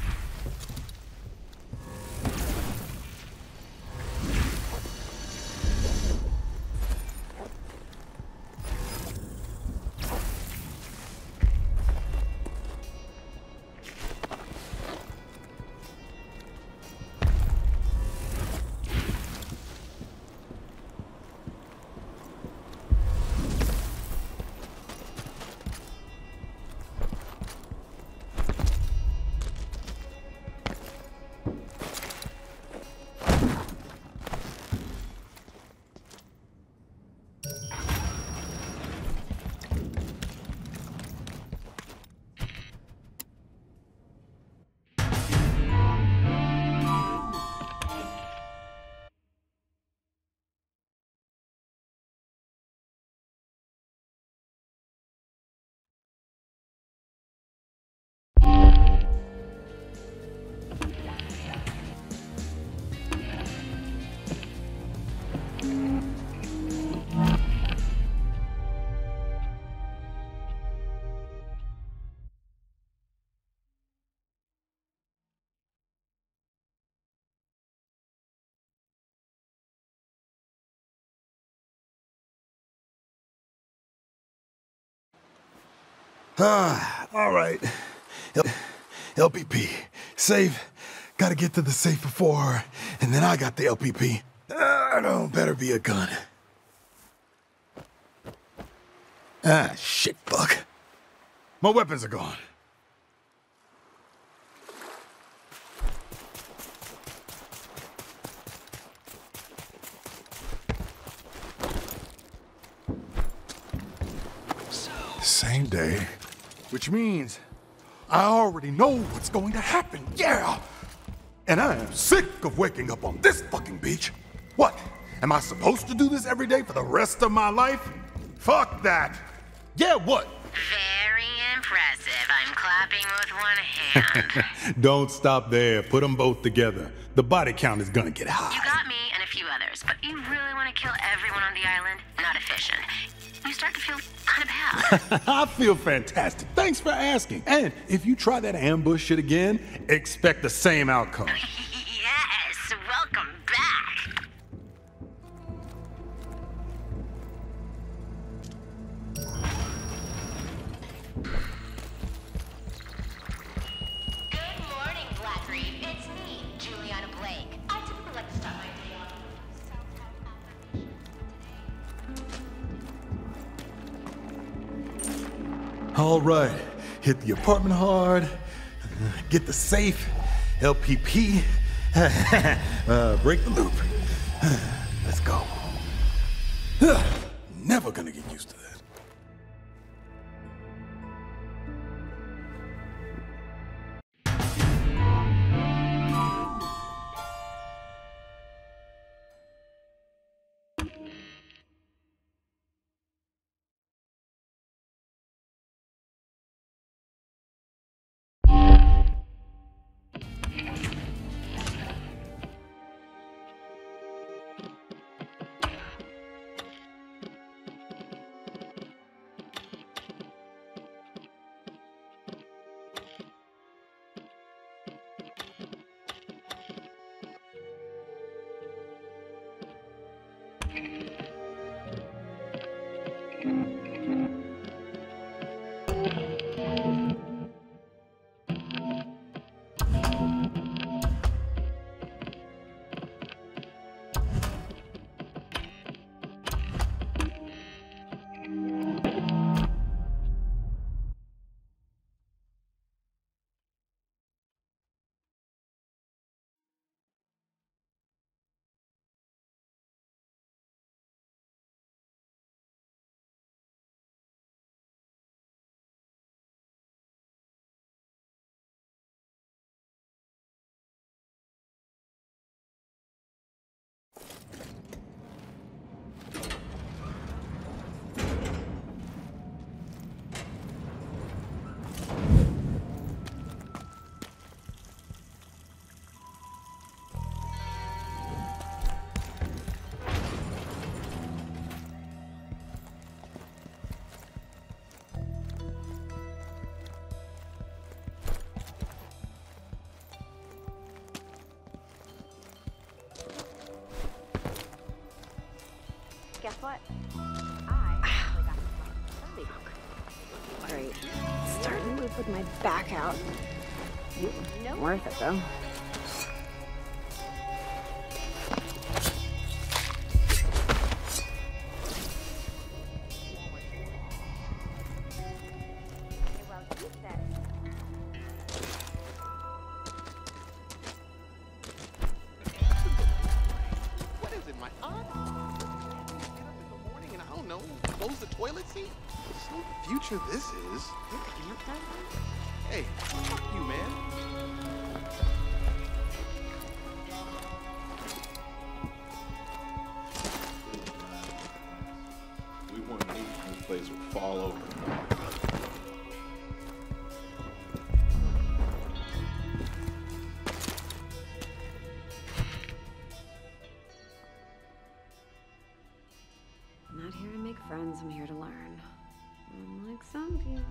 [SPEAKER 2] Ah, all right. L LPP. Safe. Gotta get to the safe before her, and then I got the L P P. Ah, no, better be a gun. Ah, shit, fuck. My weapons are gone. Same day. Which means I already know what's going to happen, yeah! And I am sick of waking up on this fucking beach. What? Am I supposed to do this every day for the rest of my life? Fuck that! Yeah, what?
[SPEAKER 7] Very impressive. I'm clapping with one hand.
[SPEAKER 2] Don't stop there. Put them both together. The body count is gonna get high.
[SPEAKER 7] You got me and a few others, but you really want to kill everyone on the island? Not efficient. You start to feel kind of bad.
[SPEAKER 2] I feel fantastic. Thanks for asking. And if you try that ambush shit again, expect the same outcome.
[SPEAKER 7] Yes, welcome back. Good morning, Black Reef. It's me, Juliana Blake. I typically like to start my day off with self-help affirmation.
[SPEAKER 2] All right, hit the apartment hard, get the safe, L P P, uh, break the loop. Let's go. Never gonna get used to that.
[SPEAKER 5] Guess what? I actually got this one.
[SPEAKER 1] Great. Starting to move with my back out.
[SPEAKER 5] No.
[SPEAKER 1] Worth it, though.
[SPEAKER 5] Well, you said
[SPEAKER 8] What is it, my aunt? Get up in the morning and I don't know, close the toilet seat? Some future this is. You're taking your time. Hey, fuck you, man.
[SPEAKER 2] We weren't neat. This place would fall over.
[SPEAKER 1] I'm not here to make friends, I'm here to learn. Unlike some people.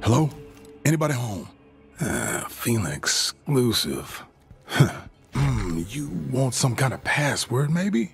[SPEAKER 9] Hello? Anybody home? Ah, feeling exclusive. Huh. Mm, you want some kind of password, maybe?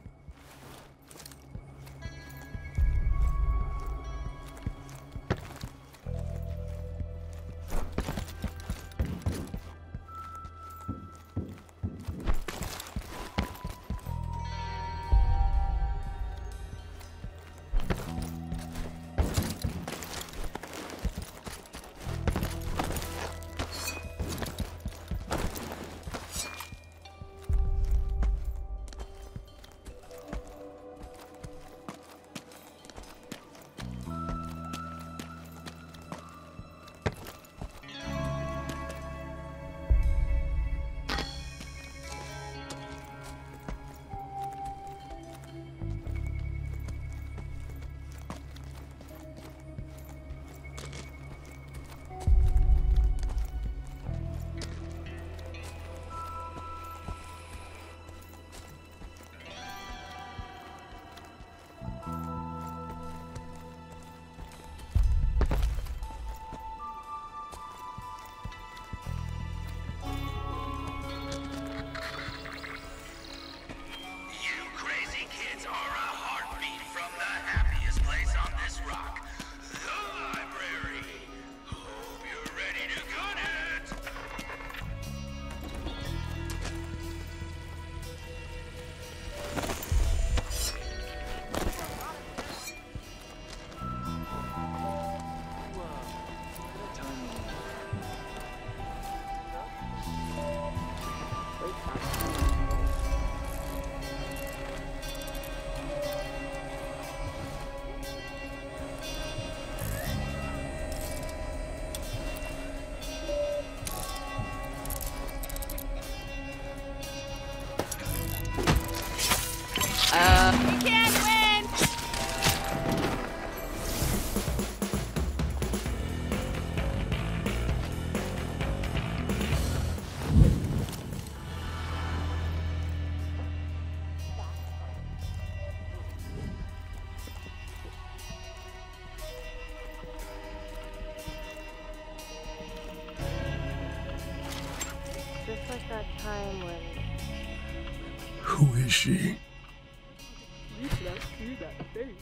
[SPEAKER 5] Just like that time when...
[SPEAKER 9] Who is she?
[SPEAKER 5] You should have seen that face.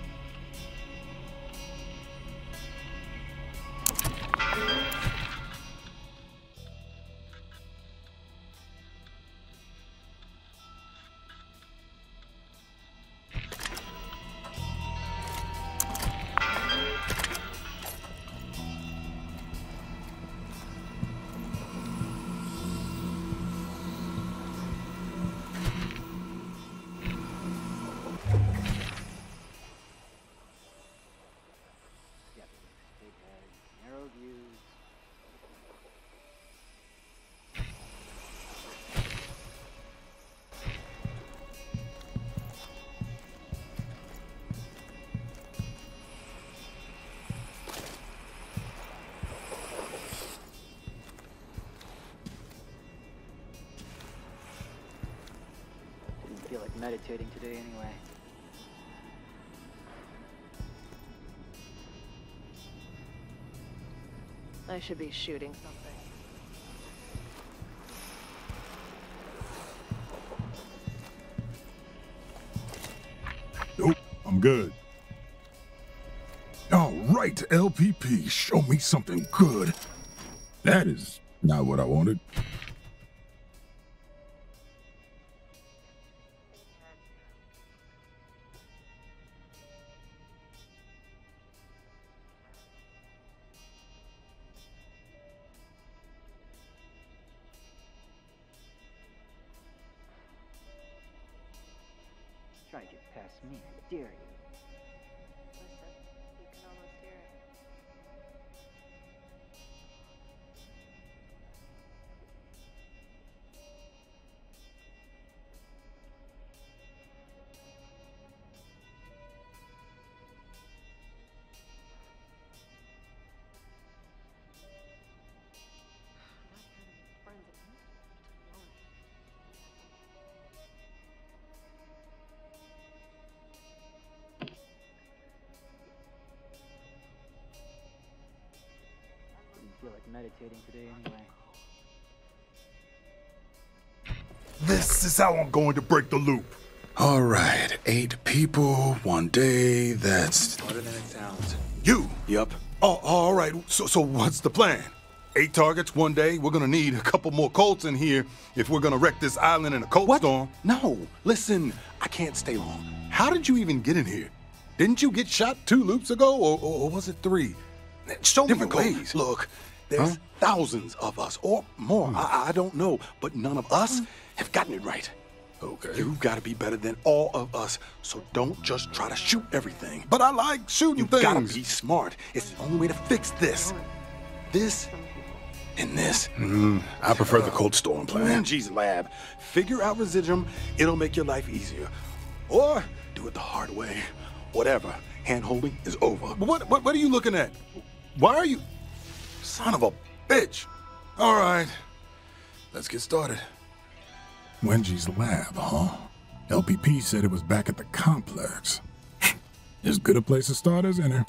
[SPEAKER 6] Didn't feel like meditating today anyway.
[SPEAKER 5] I should be shooting something.
[SPEAKER 9] Nope, I'm good. All right, L P P, show me something good. That is not what I wanted.
[SPEAKER 6] Try to get past me, I dare you.
[SPEAKER 5] Listen, you can almost hear it.
[SPEAKER 6] meditating today anyway.
[SPEAKER 2] This is how I'm going to break the loop.
[SPEAKER 9] All right, eight people, one day, that's...
[SPEAKER 2] Harder than it sounds. You? Yup. Oh, all right, so, so what's the plan? Eight targets one day. We're gonna need a couple more Colts in here if we're gonna wreck this island in a Colt
[SPEAKER 10] What?
[SPEAKER 2] storm.
[SPEAKER 10] No, listen, I can't stay long.
[SPEAKER 2] How did you even get in here? Didn't you get shot two loops ago, or, or, or was it three?
[SPEAKER 10] Show
[SPEAKER 2] Different
[SPEAKER 10] me a way.
[SPEAKER 2] ways. Look, there's
[SPEAKER 10] Huh?
[SPEAKER 2] thousands of us, or more. I, I don't know, but none of us have gotten it right.
[SPEAKER 9] Okay.
[SPEAKER 2] You've got to be better than all of us, so don't just try to shoot everything.
[SPEAKER 9] But I like shooting
[SPEAKER 2] You've
[SPEAKER 9] things.
[SPEAKER 2] got to be smart. It's the only way to fix this. This and this.
[SPEAKER 9] Mm, I prefer the Cold Storm plan.
[SPEAKER 2] Angie's lab. Figure out residuum. It'll make your life easier. Or do it the hard way. Whatever. Hand-holding is over. What, what, what are you looking at? Why are you... Son of a bitch. All right. Let's get started.
[SPEAKER 9] Wenji's lab, huh? L P P said it was back at the complex. As good a place to start as any.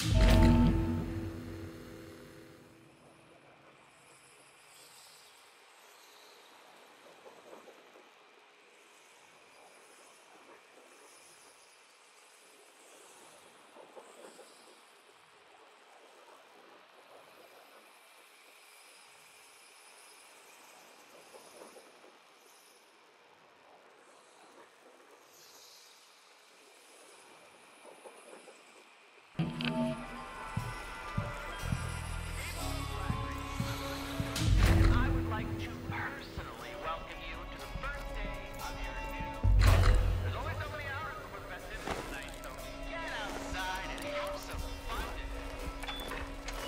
[SPEAKER 4] I would like to personally welcome you to the first day of your new... There's only so many hours before the festivities tonight, so get outside and have some fun today.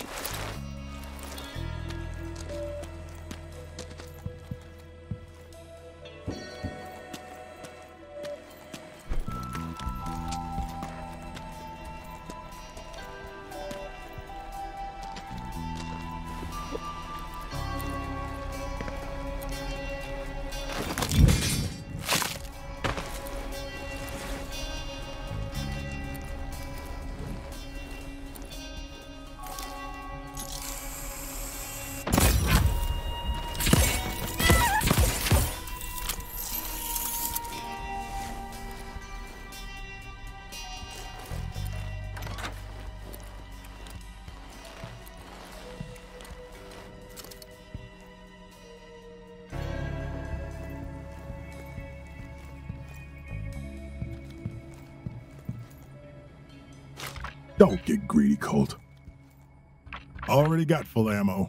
[SPEAKER 9] Don't get greedy, Colt. Already got full ammo.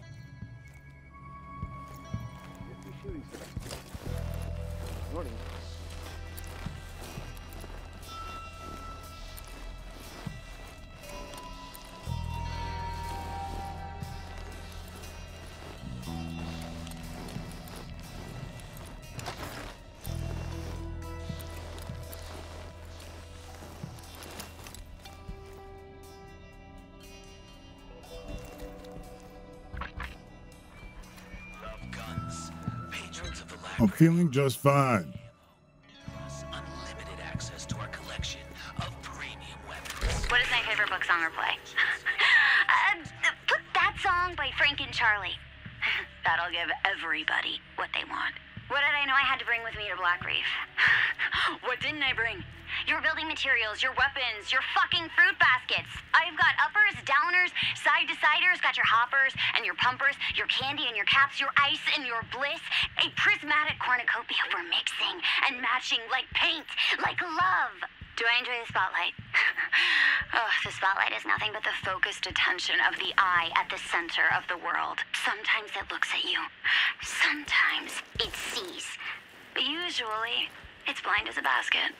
[SPEAKER 9] I'm feeling just fine.
[SPEAKER 3] Unlimited access to our collection of premium weapons.
[SPEAKER 11] What is my favorite book song or play? uh, put that song by Frank and Charlie. That'll give everybody what they want. What did I know I had to bring with me to Black Reef? What didn't I bring? Your building materials, your weapons, your fucking fruit baskets. I've got uppers, downers, side-deciders, got your hoppers and your pumpers, your candy and your caps, your ice and your bliss, a prismatic cornucopia for mixing and matching like paint, like love. Do I enjoy the spotlight? Oh, the spotlight is nothing but the focused attention of the eye at the center of the world. Sometimes it looks at you. Sometimes it sees. But usually, it's blind as a basket.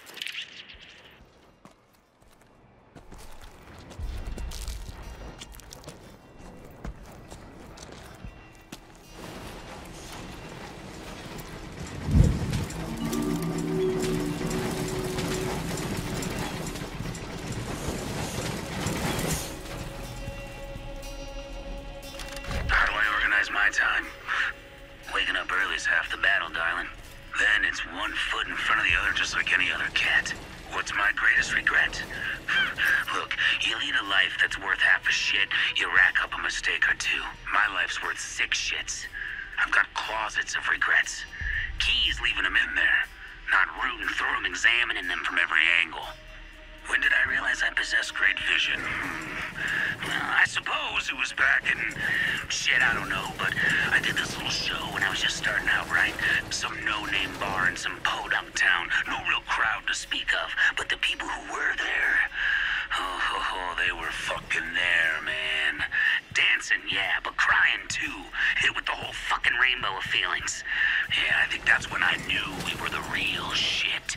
[SPEAKER 3] My time. Waking up early is half the battle, darling. Then it's one foot in front of the other just like any other cat. Or What's my greatest regret? Look, you lead a life that's worth half a shit, you rack up a mistake or two. My life's worth six shits. I've got closets of regrets. Keys leaving them in there. Not rooting through them, examining them from every angle. When did I realize I possessed great vision? Well, I suppose it was back in... shit, I don't know, but I did this little show when I was just starting out, right? Some no-name bar in some podunk town. No real crowd to speak of, but the people who were there... Oh, oh, oh, they were fucking there, man. Dancing, yeah, but crying too. Hit with the whole fucking rainbow of feelings. Yeah, I think that's when I knew we were the real shit.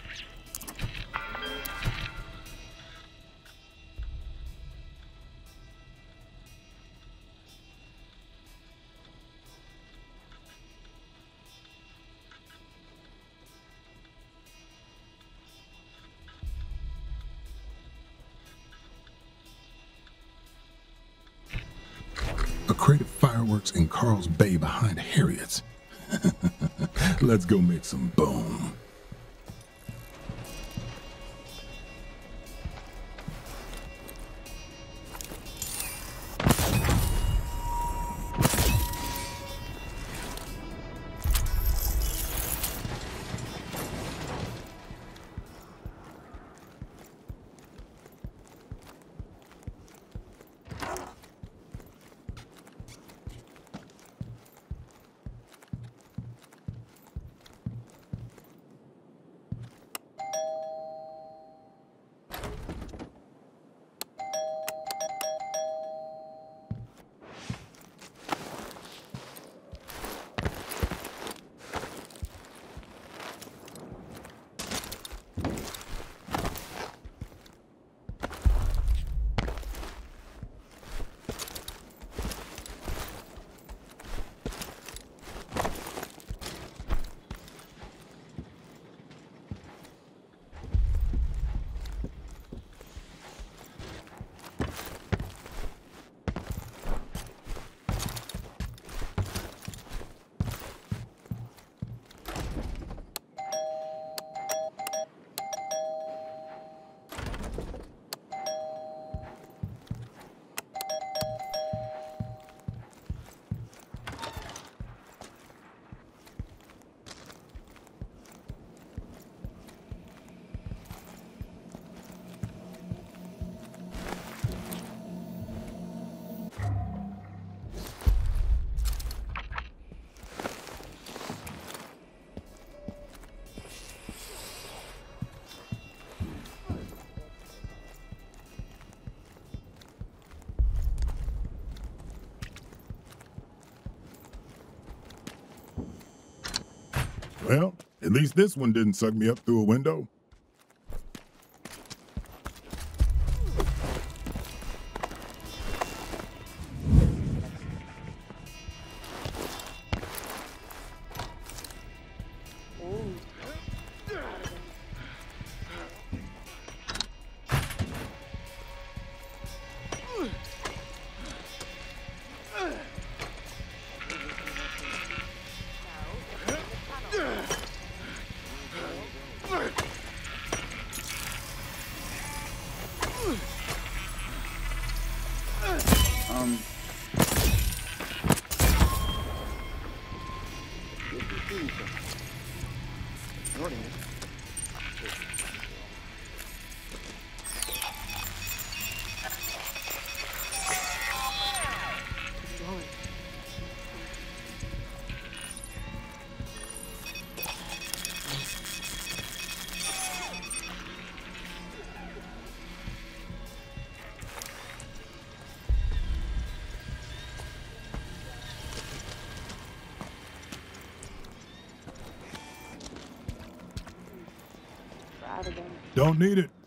[SPEAKER 9] A crate of fireworks in Carl's Bay behind Harriet's. Let's go make some boom. Well, at least this one didn't suck me up through a window.
[SPEAKER 6] Um.
[SPEAKER 9] Don't need it.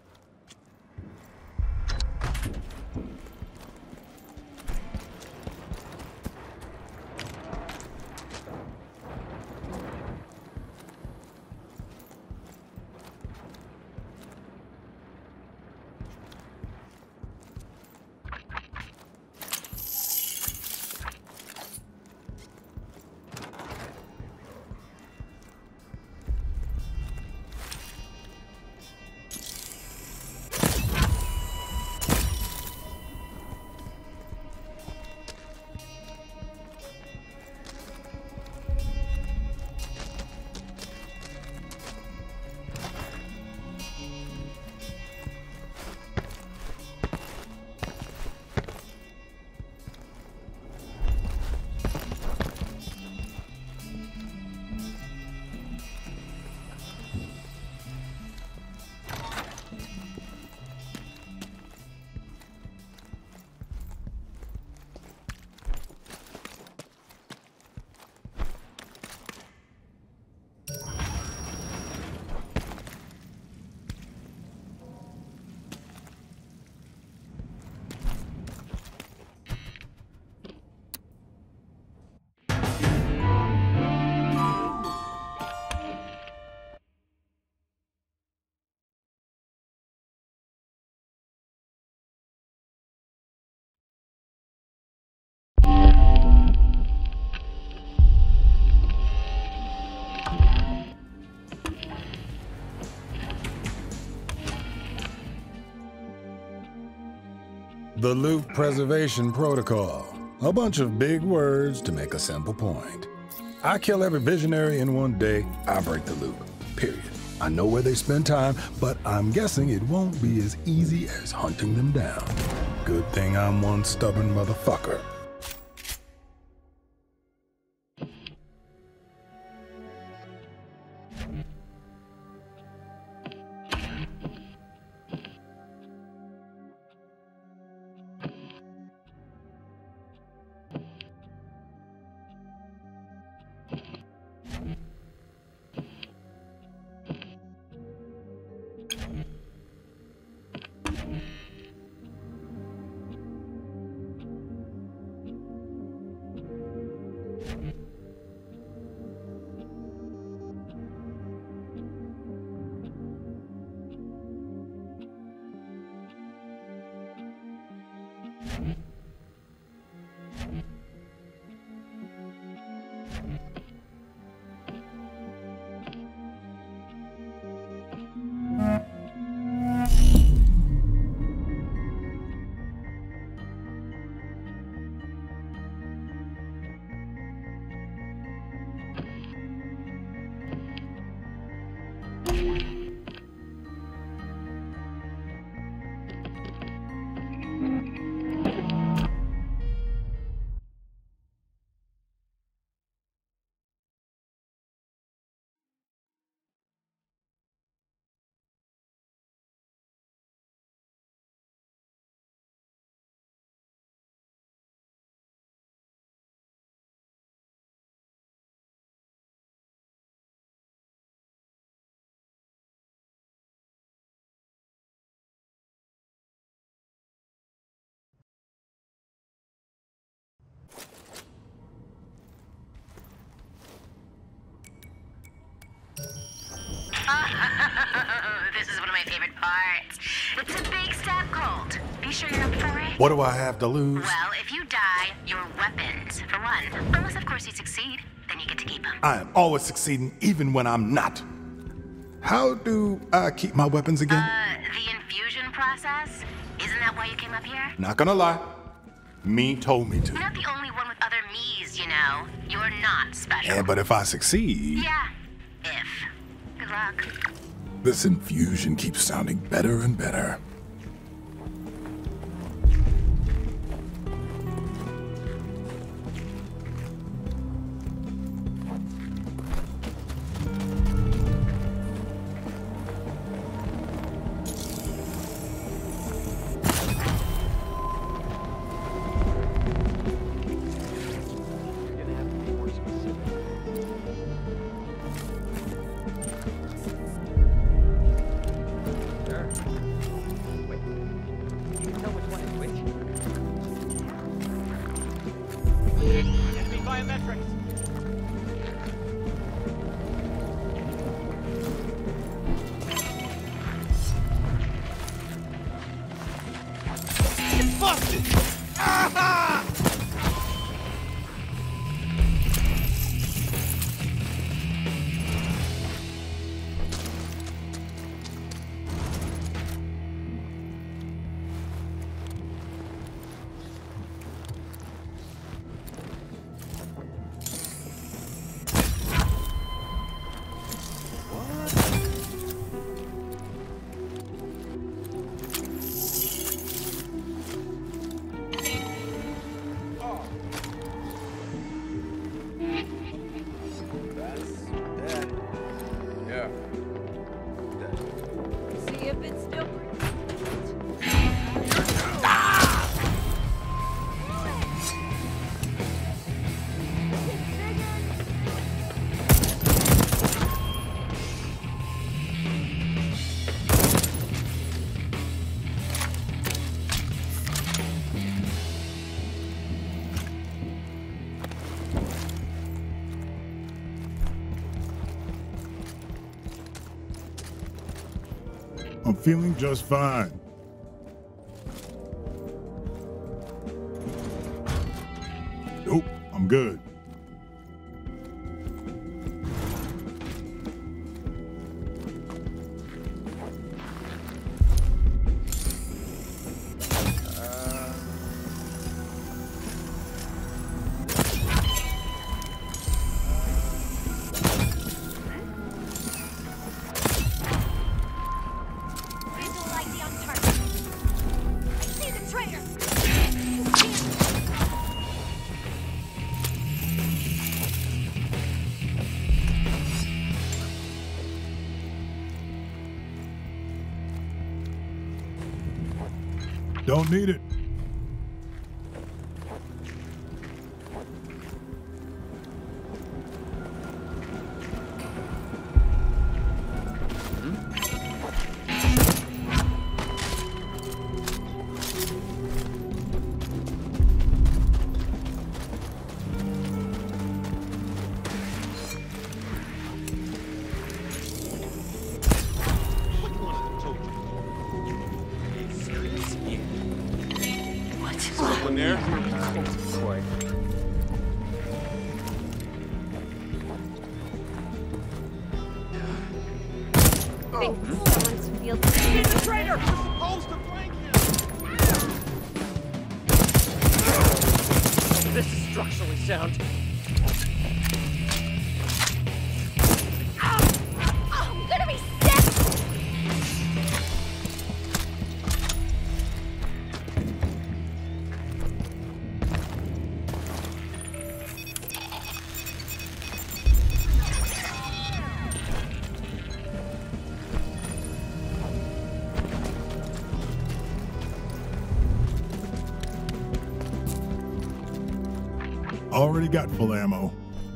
[SPEAKER 9] The Loop Preservation Protocol. A bunch of big words to make a simple point. I kill every visionary in one day, I break the loop. Period. I know where they spend time, but I'm guessing it won't be as easy as hunting them down. Good thing I'm one stubborn motherfucker.
[SPEAKER 7] This is one of my favorite parts. It's a big stab cold. Be sure you're up for it.
[SPEAKER 9] What do I have to lose?
[SPEAKER 7] Well, if you die, your weapons, for one. Unless, of course, you succeed. Then you get to keep them.
[SPEAKER 9] I am always succeeding, even when I'm not. How do I keep my weapons again?
[SPEAKER 7] Uh, the infusion process? Isn't that why you came up here?
[SPEAKER 9] Not gonna lie. Me told me to.
[SPEAKER 7] You're not the only one with other me's, you know. You're not special.
[SPEAKER 9] Yeah, but if I succeed...
[SPEAKER 7] Yeah, if. Good luck.
[SPEAKER 9] This infusion keeps sounding better and better. I'm feeling just fine. Nope, I'm good.
[SPEAKER 8] Uh,
[SPEAKER 9] Don't need it. Already got full ammo.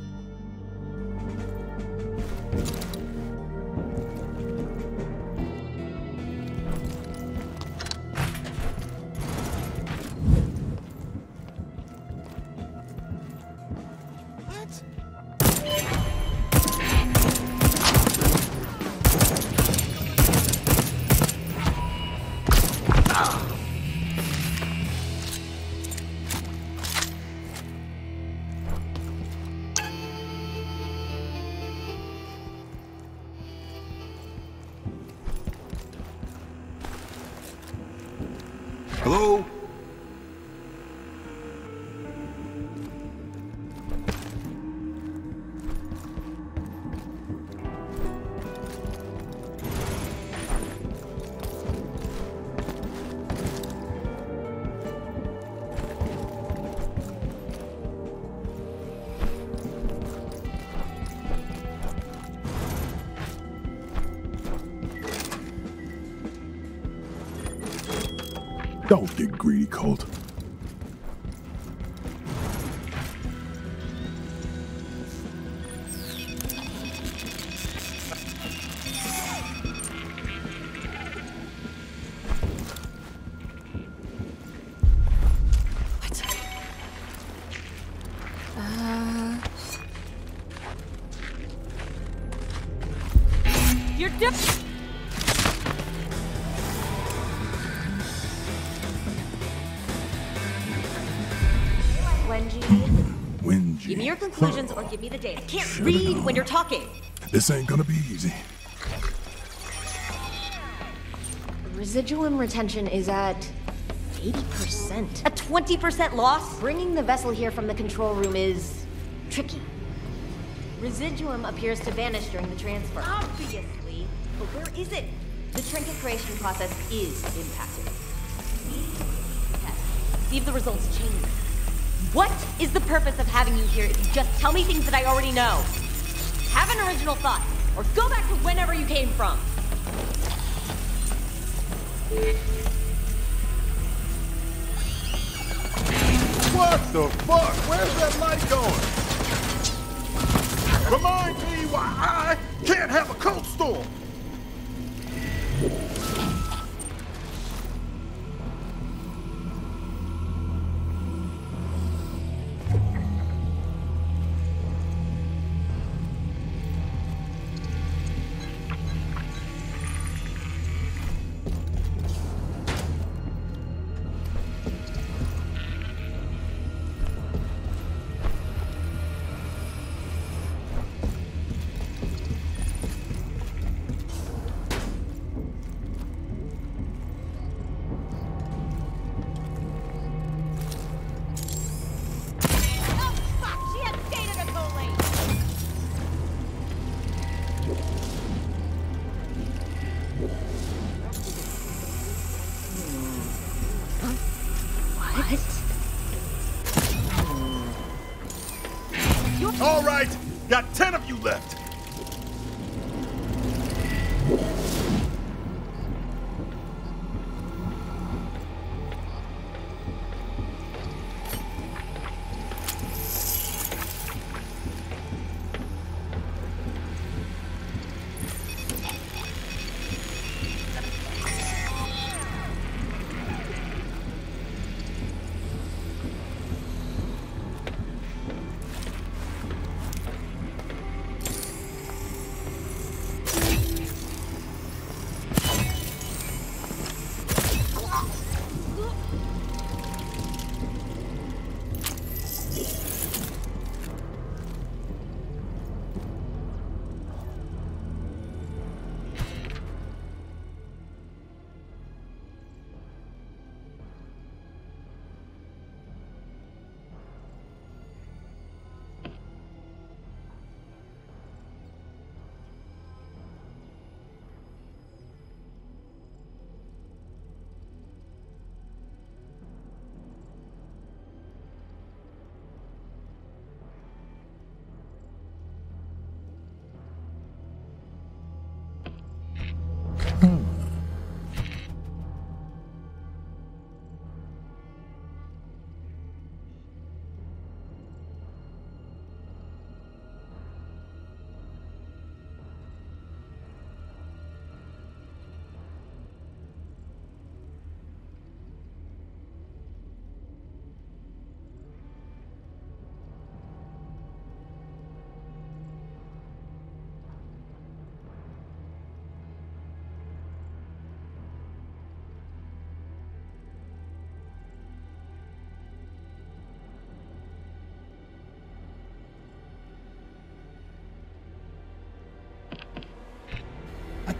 [SPEAKER 2] Hello?
[SPEAKER 9] Don't get greedy, Colt.
[SPEAKER 1] Uh... You're different. Give me your conclusions or give me the data. I can't
[SPEAKER 9] Shut
[SPEAKER 1] read when you're talking.
[SPEAKER 9] This ain't gonna be easy.
[SPEAKER 12] Residuum retention is at eighty percent.
[SPEAKER 1] A twenty percent loss?
[SPEAKER 12] Bringing the vessel here from the control room is tricky. Residuum appears to vanish during the transfer.
[SPEAKER 1] Obviously. But where is it?
[SPEAKER 12] The trinket creation process is impacted.
[SPEAKER 1] See if the results change. What is the purpose of having you here if you just tell me things that I already know? Have an original thought, or go back to whenever you came from.
[SPEAKER 2] What the fuck? Where's that light going? Remind me why I can't have a cold storm. All right, got ten of you left.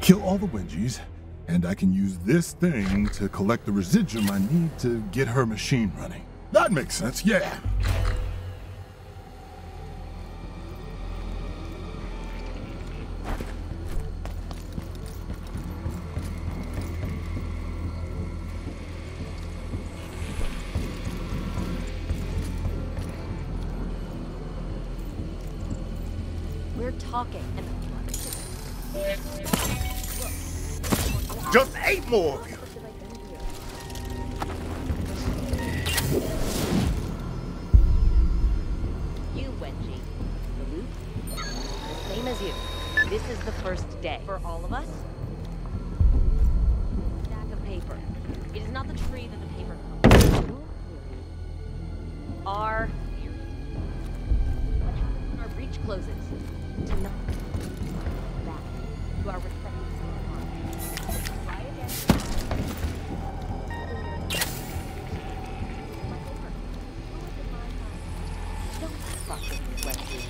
[SPEAKER 9] kill all the Wengies, and I can use this thing to collect the residuum I need to get her machine running. That makes sense, yeah.
[SPEAKER 12] We're talking, and
[SPEAKER 2] Just eight more of you.
[SPEAKER 12] You, Wenji. The loop? The same as you. This is the first day. For all of us? Stack of paper. It is not the tree that the paper comes from. Our theory. What happens when our breach closes? To nothing. Back to our respective stars. Try again. Don't fuck with me, Wendy.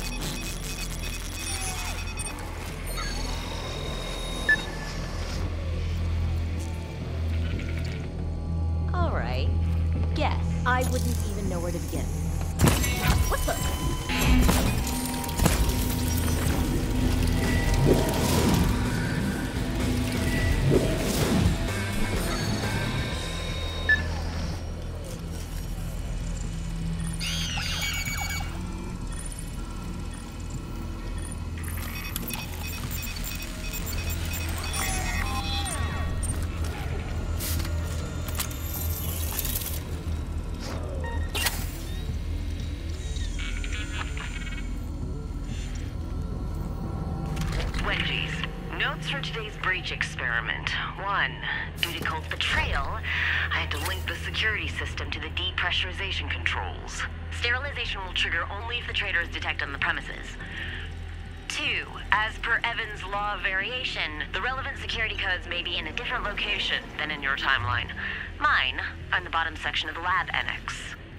[SPEAKER 12] All right. Guess. I wouldn't even know where to begin. What the?
[SPEAKER 13] Notes for today's breach experiment. One, due to Colt's betrayal, I had to link the security system to the depressurization controls. Sterilization will trigger only if the traitor is detected on the premises. Two, as per Evans' law of variation, the relevant security codes may be in a different location than in your timeline. Mine, on the bottom section of the lab annex.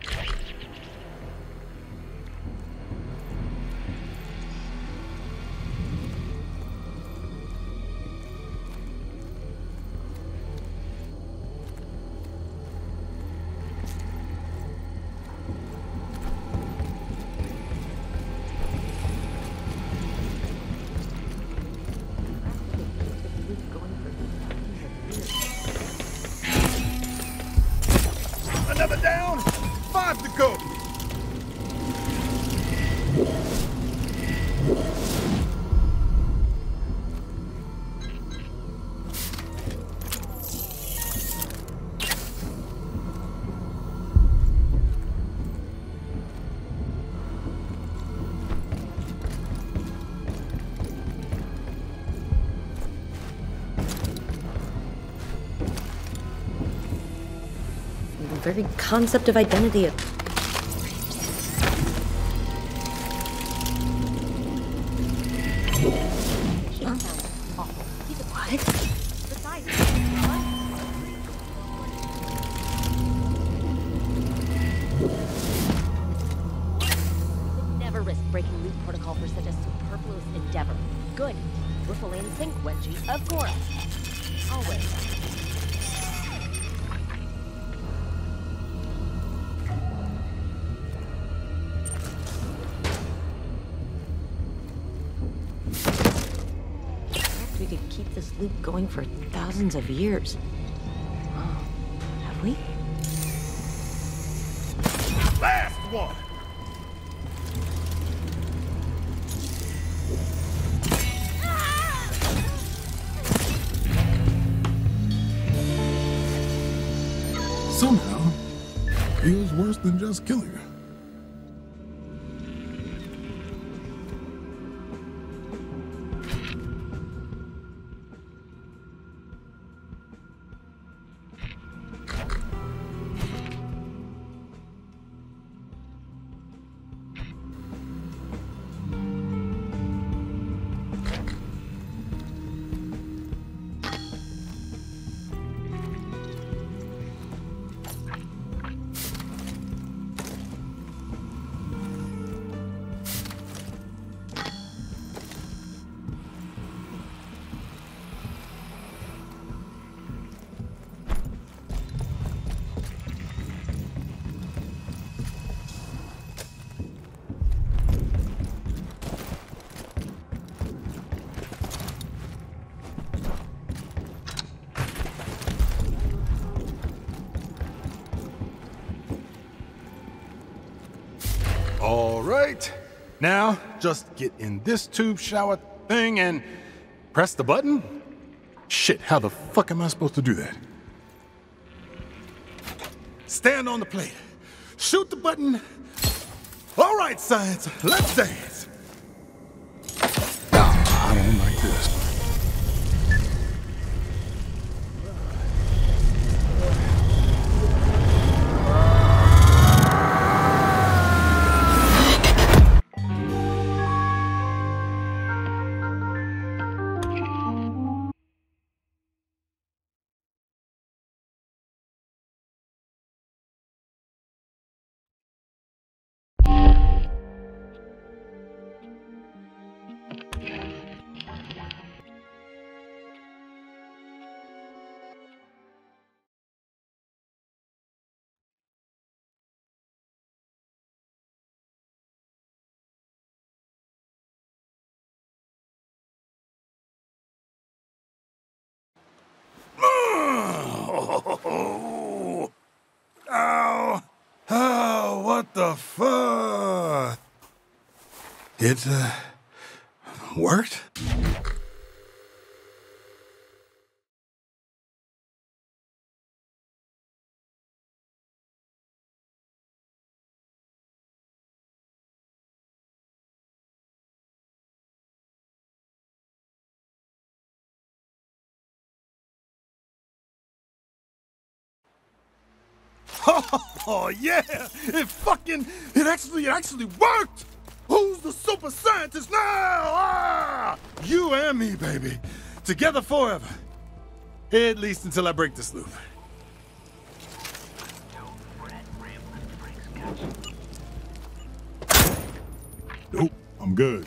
[SPEAKER 2] Another down, five to go.
[SPEAKER 12] The very concept of identity. Of never risk breaking loop protocol for such a superfluous endeavor. Good. We're fully in sync, Wenji. Of course. Always. We could keep this loop going for thousands of years. Oh, have we?
[SPEAKER 2] Last one.
[SPEAKER 9] Somehow, feels worse than just killing her.
[SPEAKER 2] All right. Now, just get in this tube shower thing and press the button? Shit, how the fuck am I supposed to do that? Stand on the plate. Shoot the button. All right, science, let's dance.
[SPEAKER 9] Ah, I don't like this.
[SPEAKER 2] Oh, ow, oh, what the fuck? It, uh, worked? Oh, yeah! It fucking, it actually, it actually worked! Who's the super scientist now? Ah! You and me, baby. Together forever. At least until I break this loop.
[SPEAKER 9] Nope, I'm good.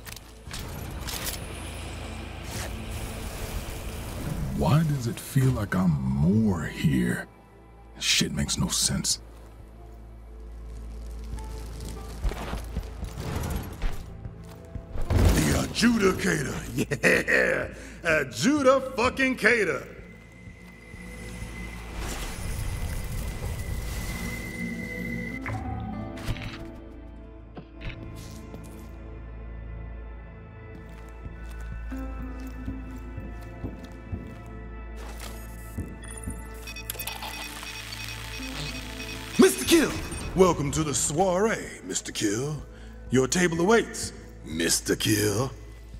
[SPEAKER 9] Why does it feel like I'm more here? Shit makes no sense.
[SPEAKER 2] The adjudicator, yeah! Adjuda fucking cater. Mister Kill, welcome to the soiree, Mister Kill. Your table awaits, Mister Kill.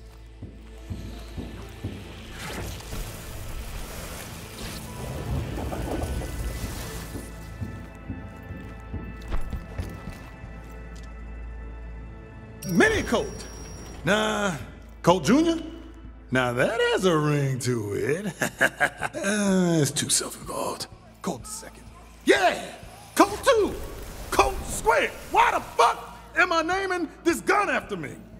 [SPEAKER 2] Mini Colt. Nah, Colt Junior? Now that has a ring to it. uh, it's too self-involved. Colt the second. Yeah! Colt two! Colt squared! Why the fuck am I naming this gun after me?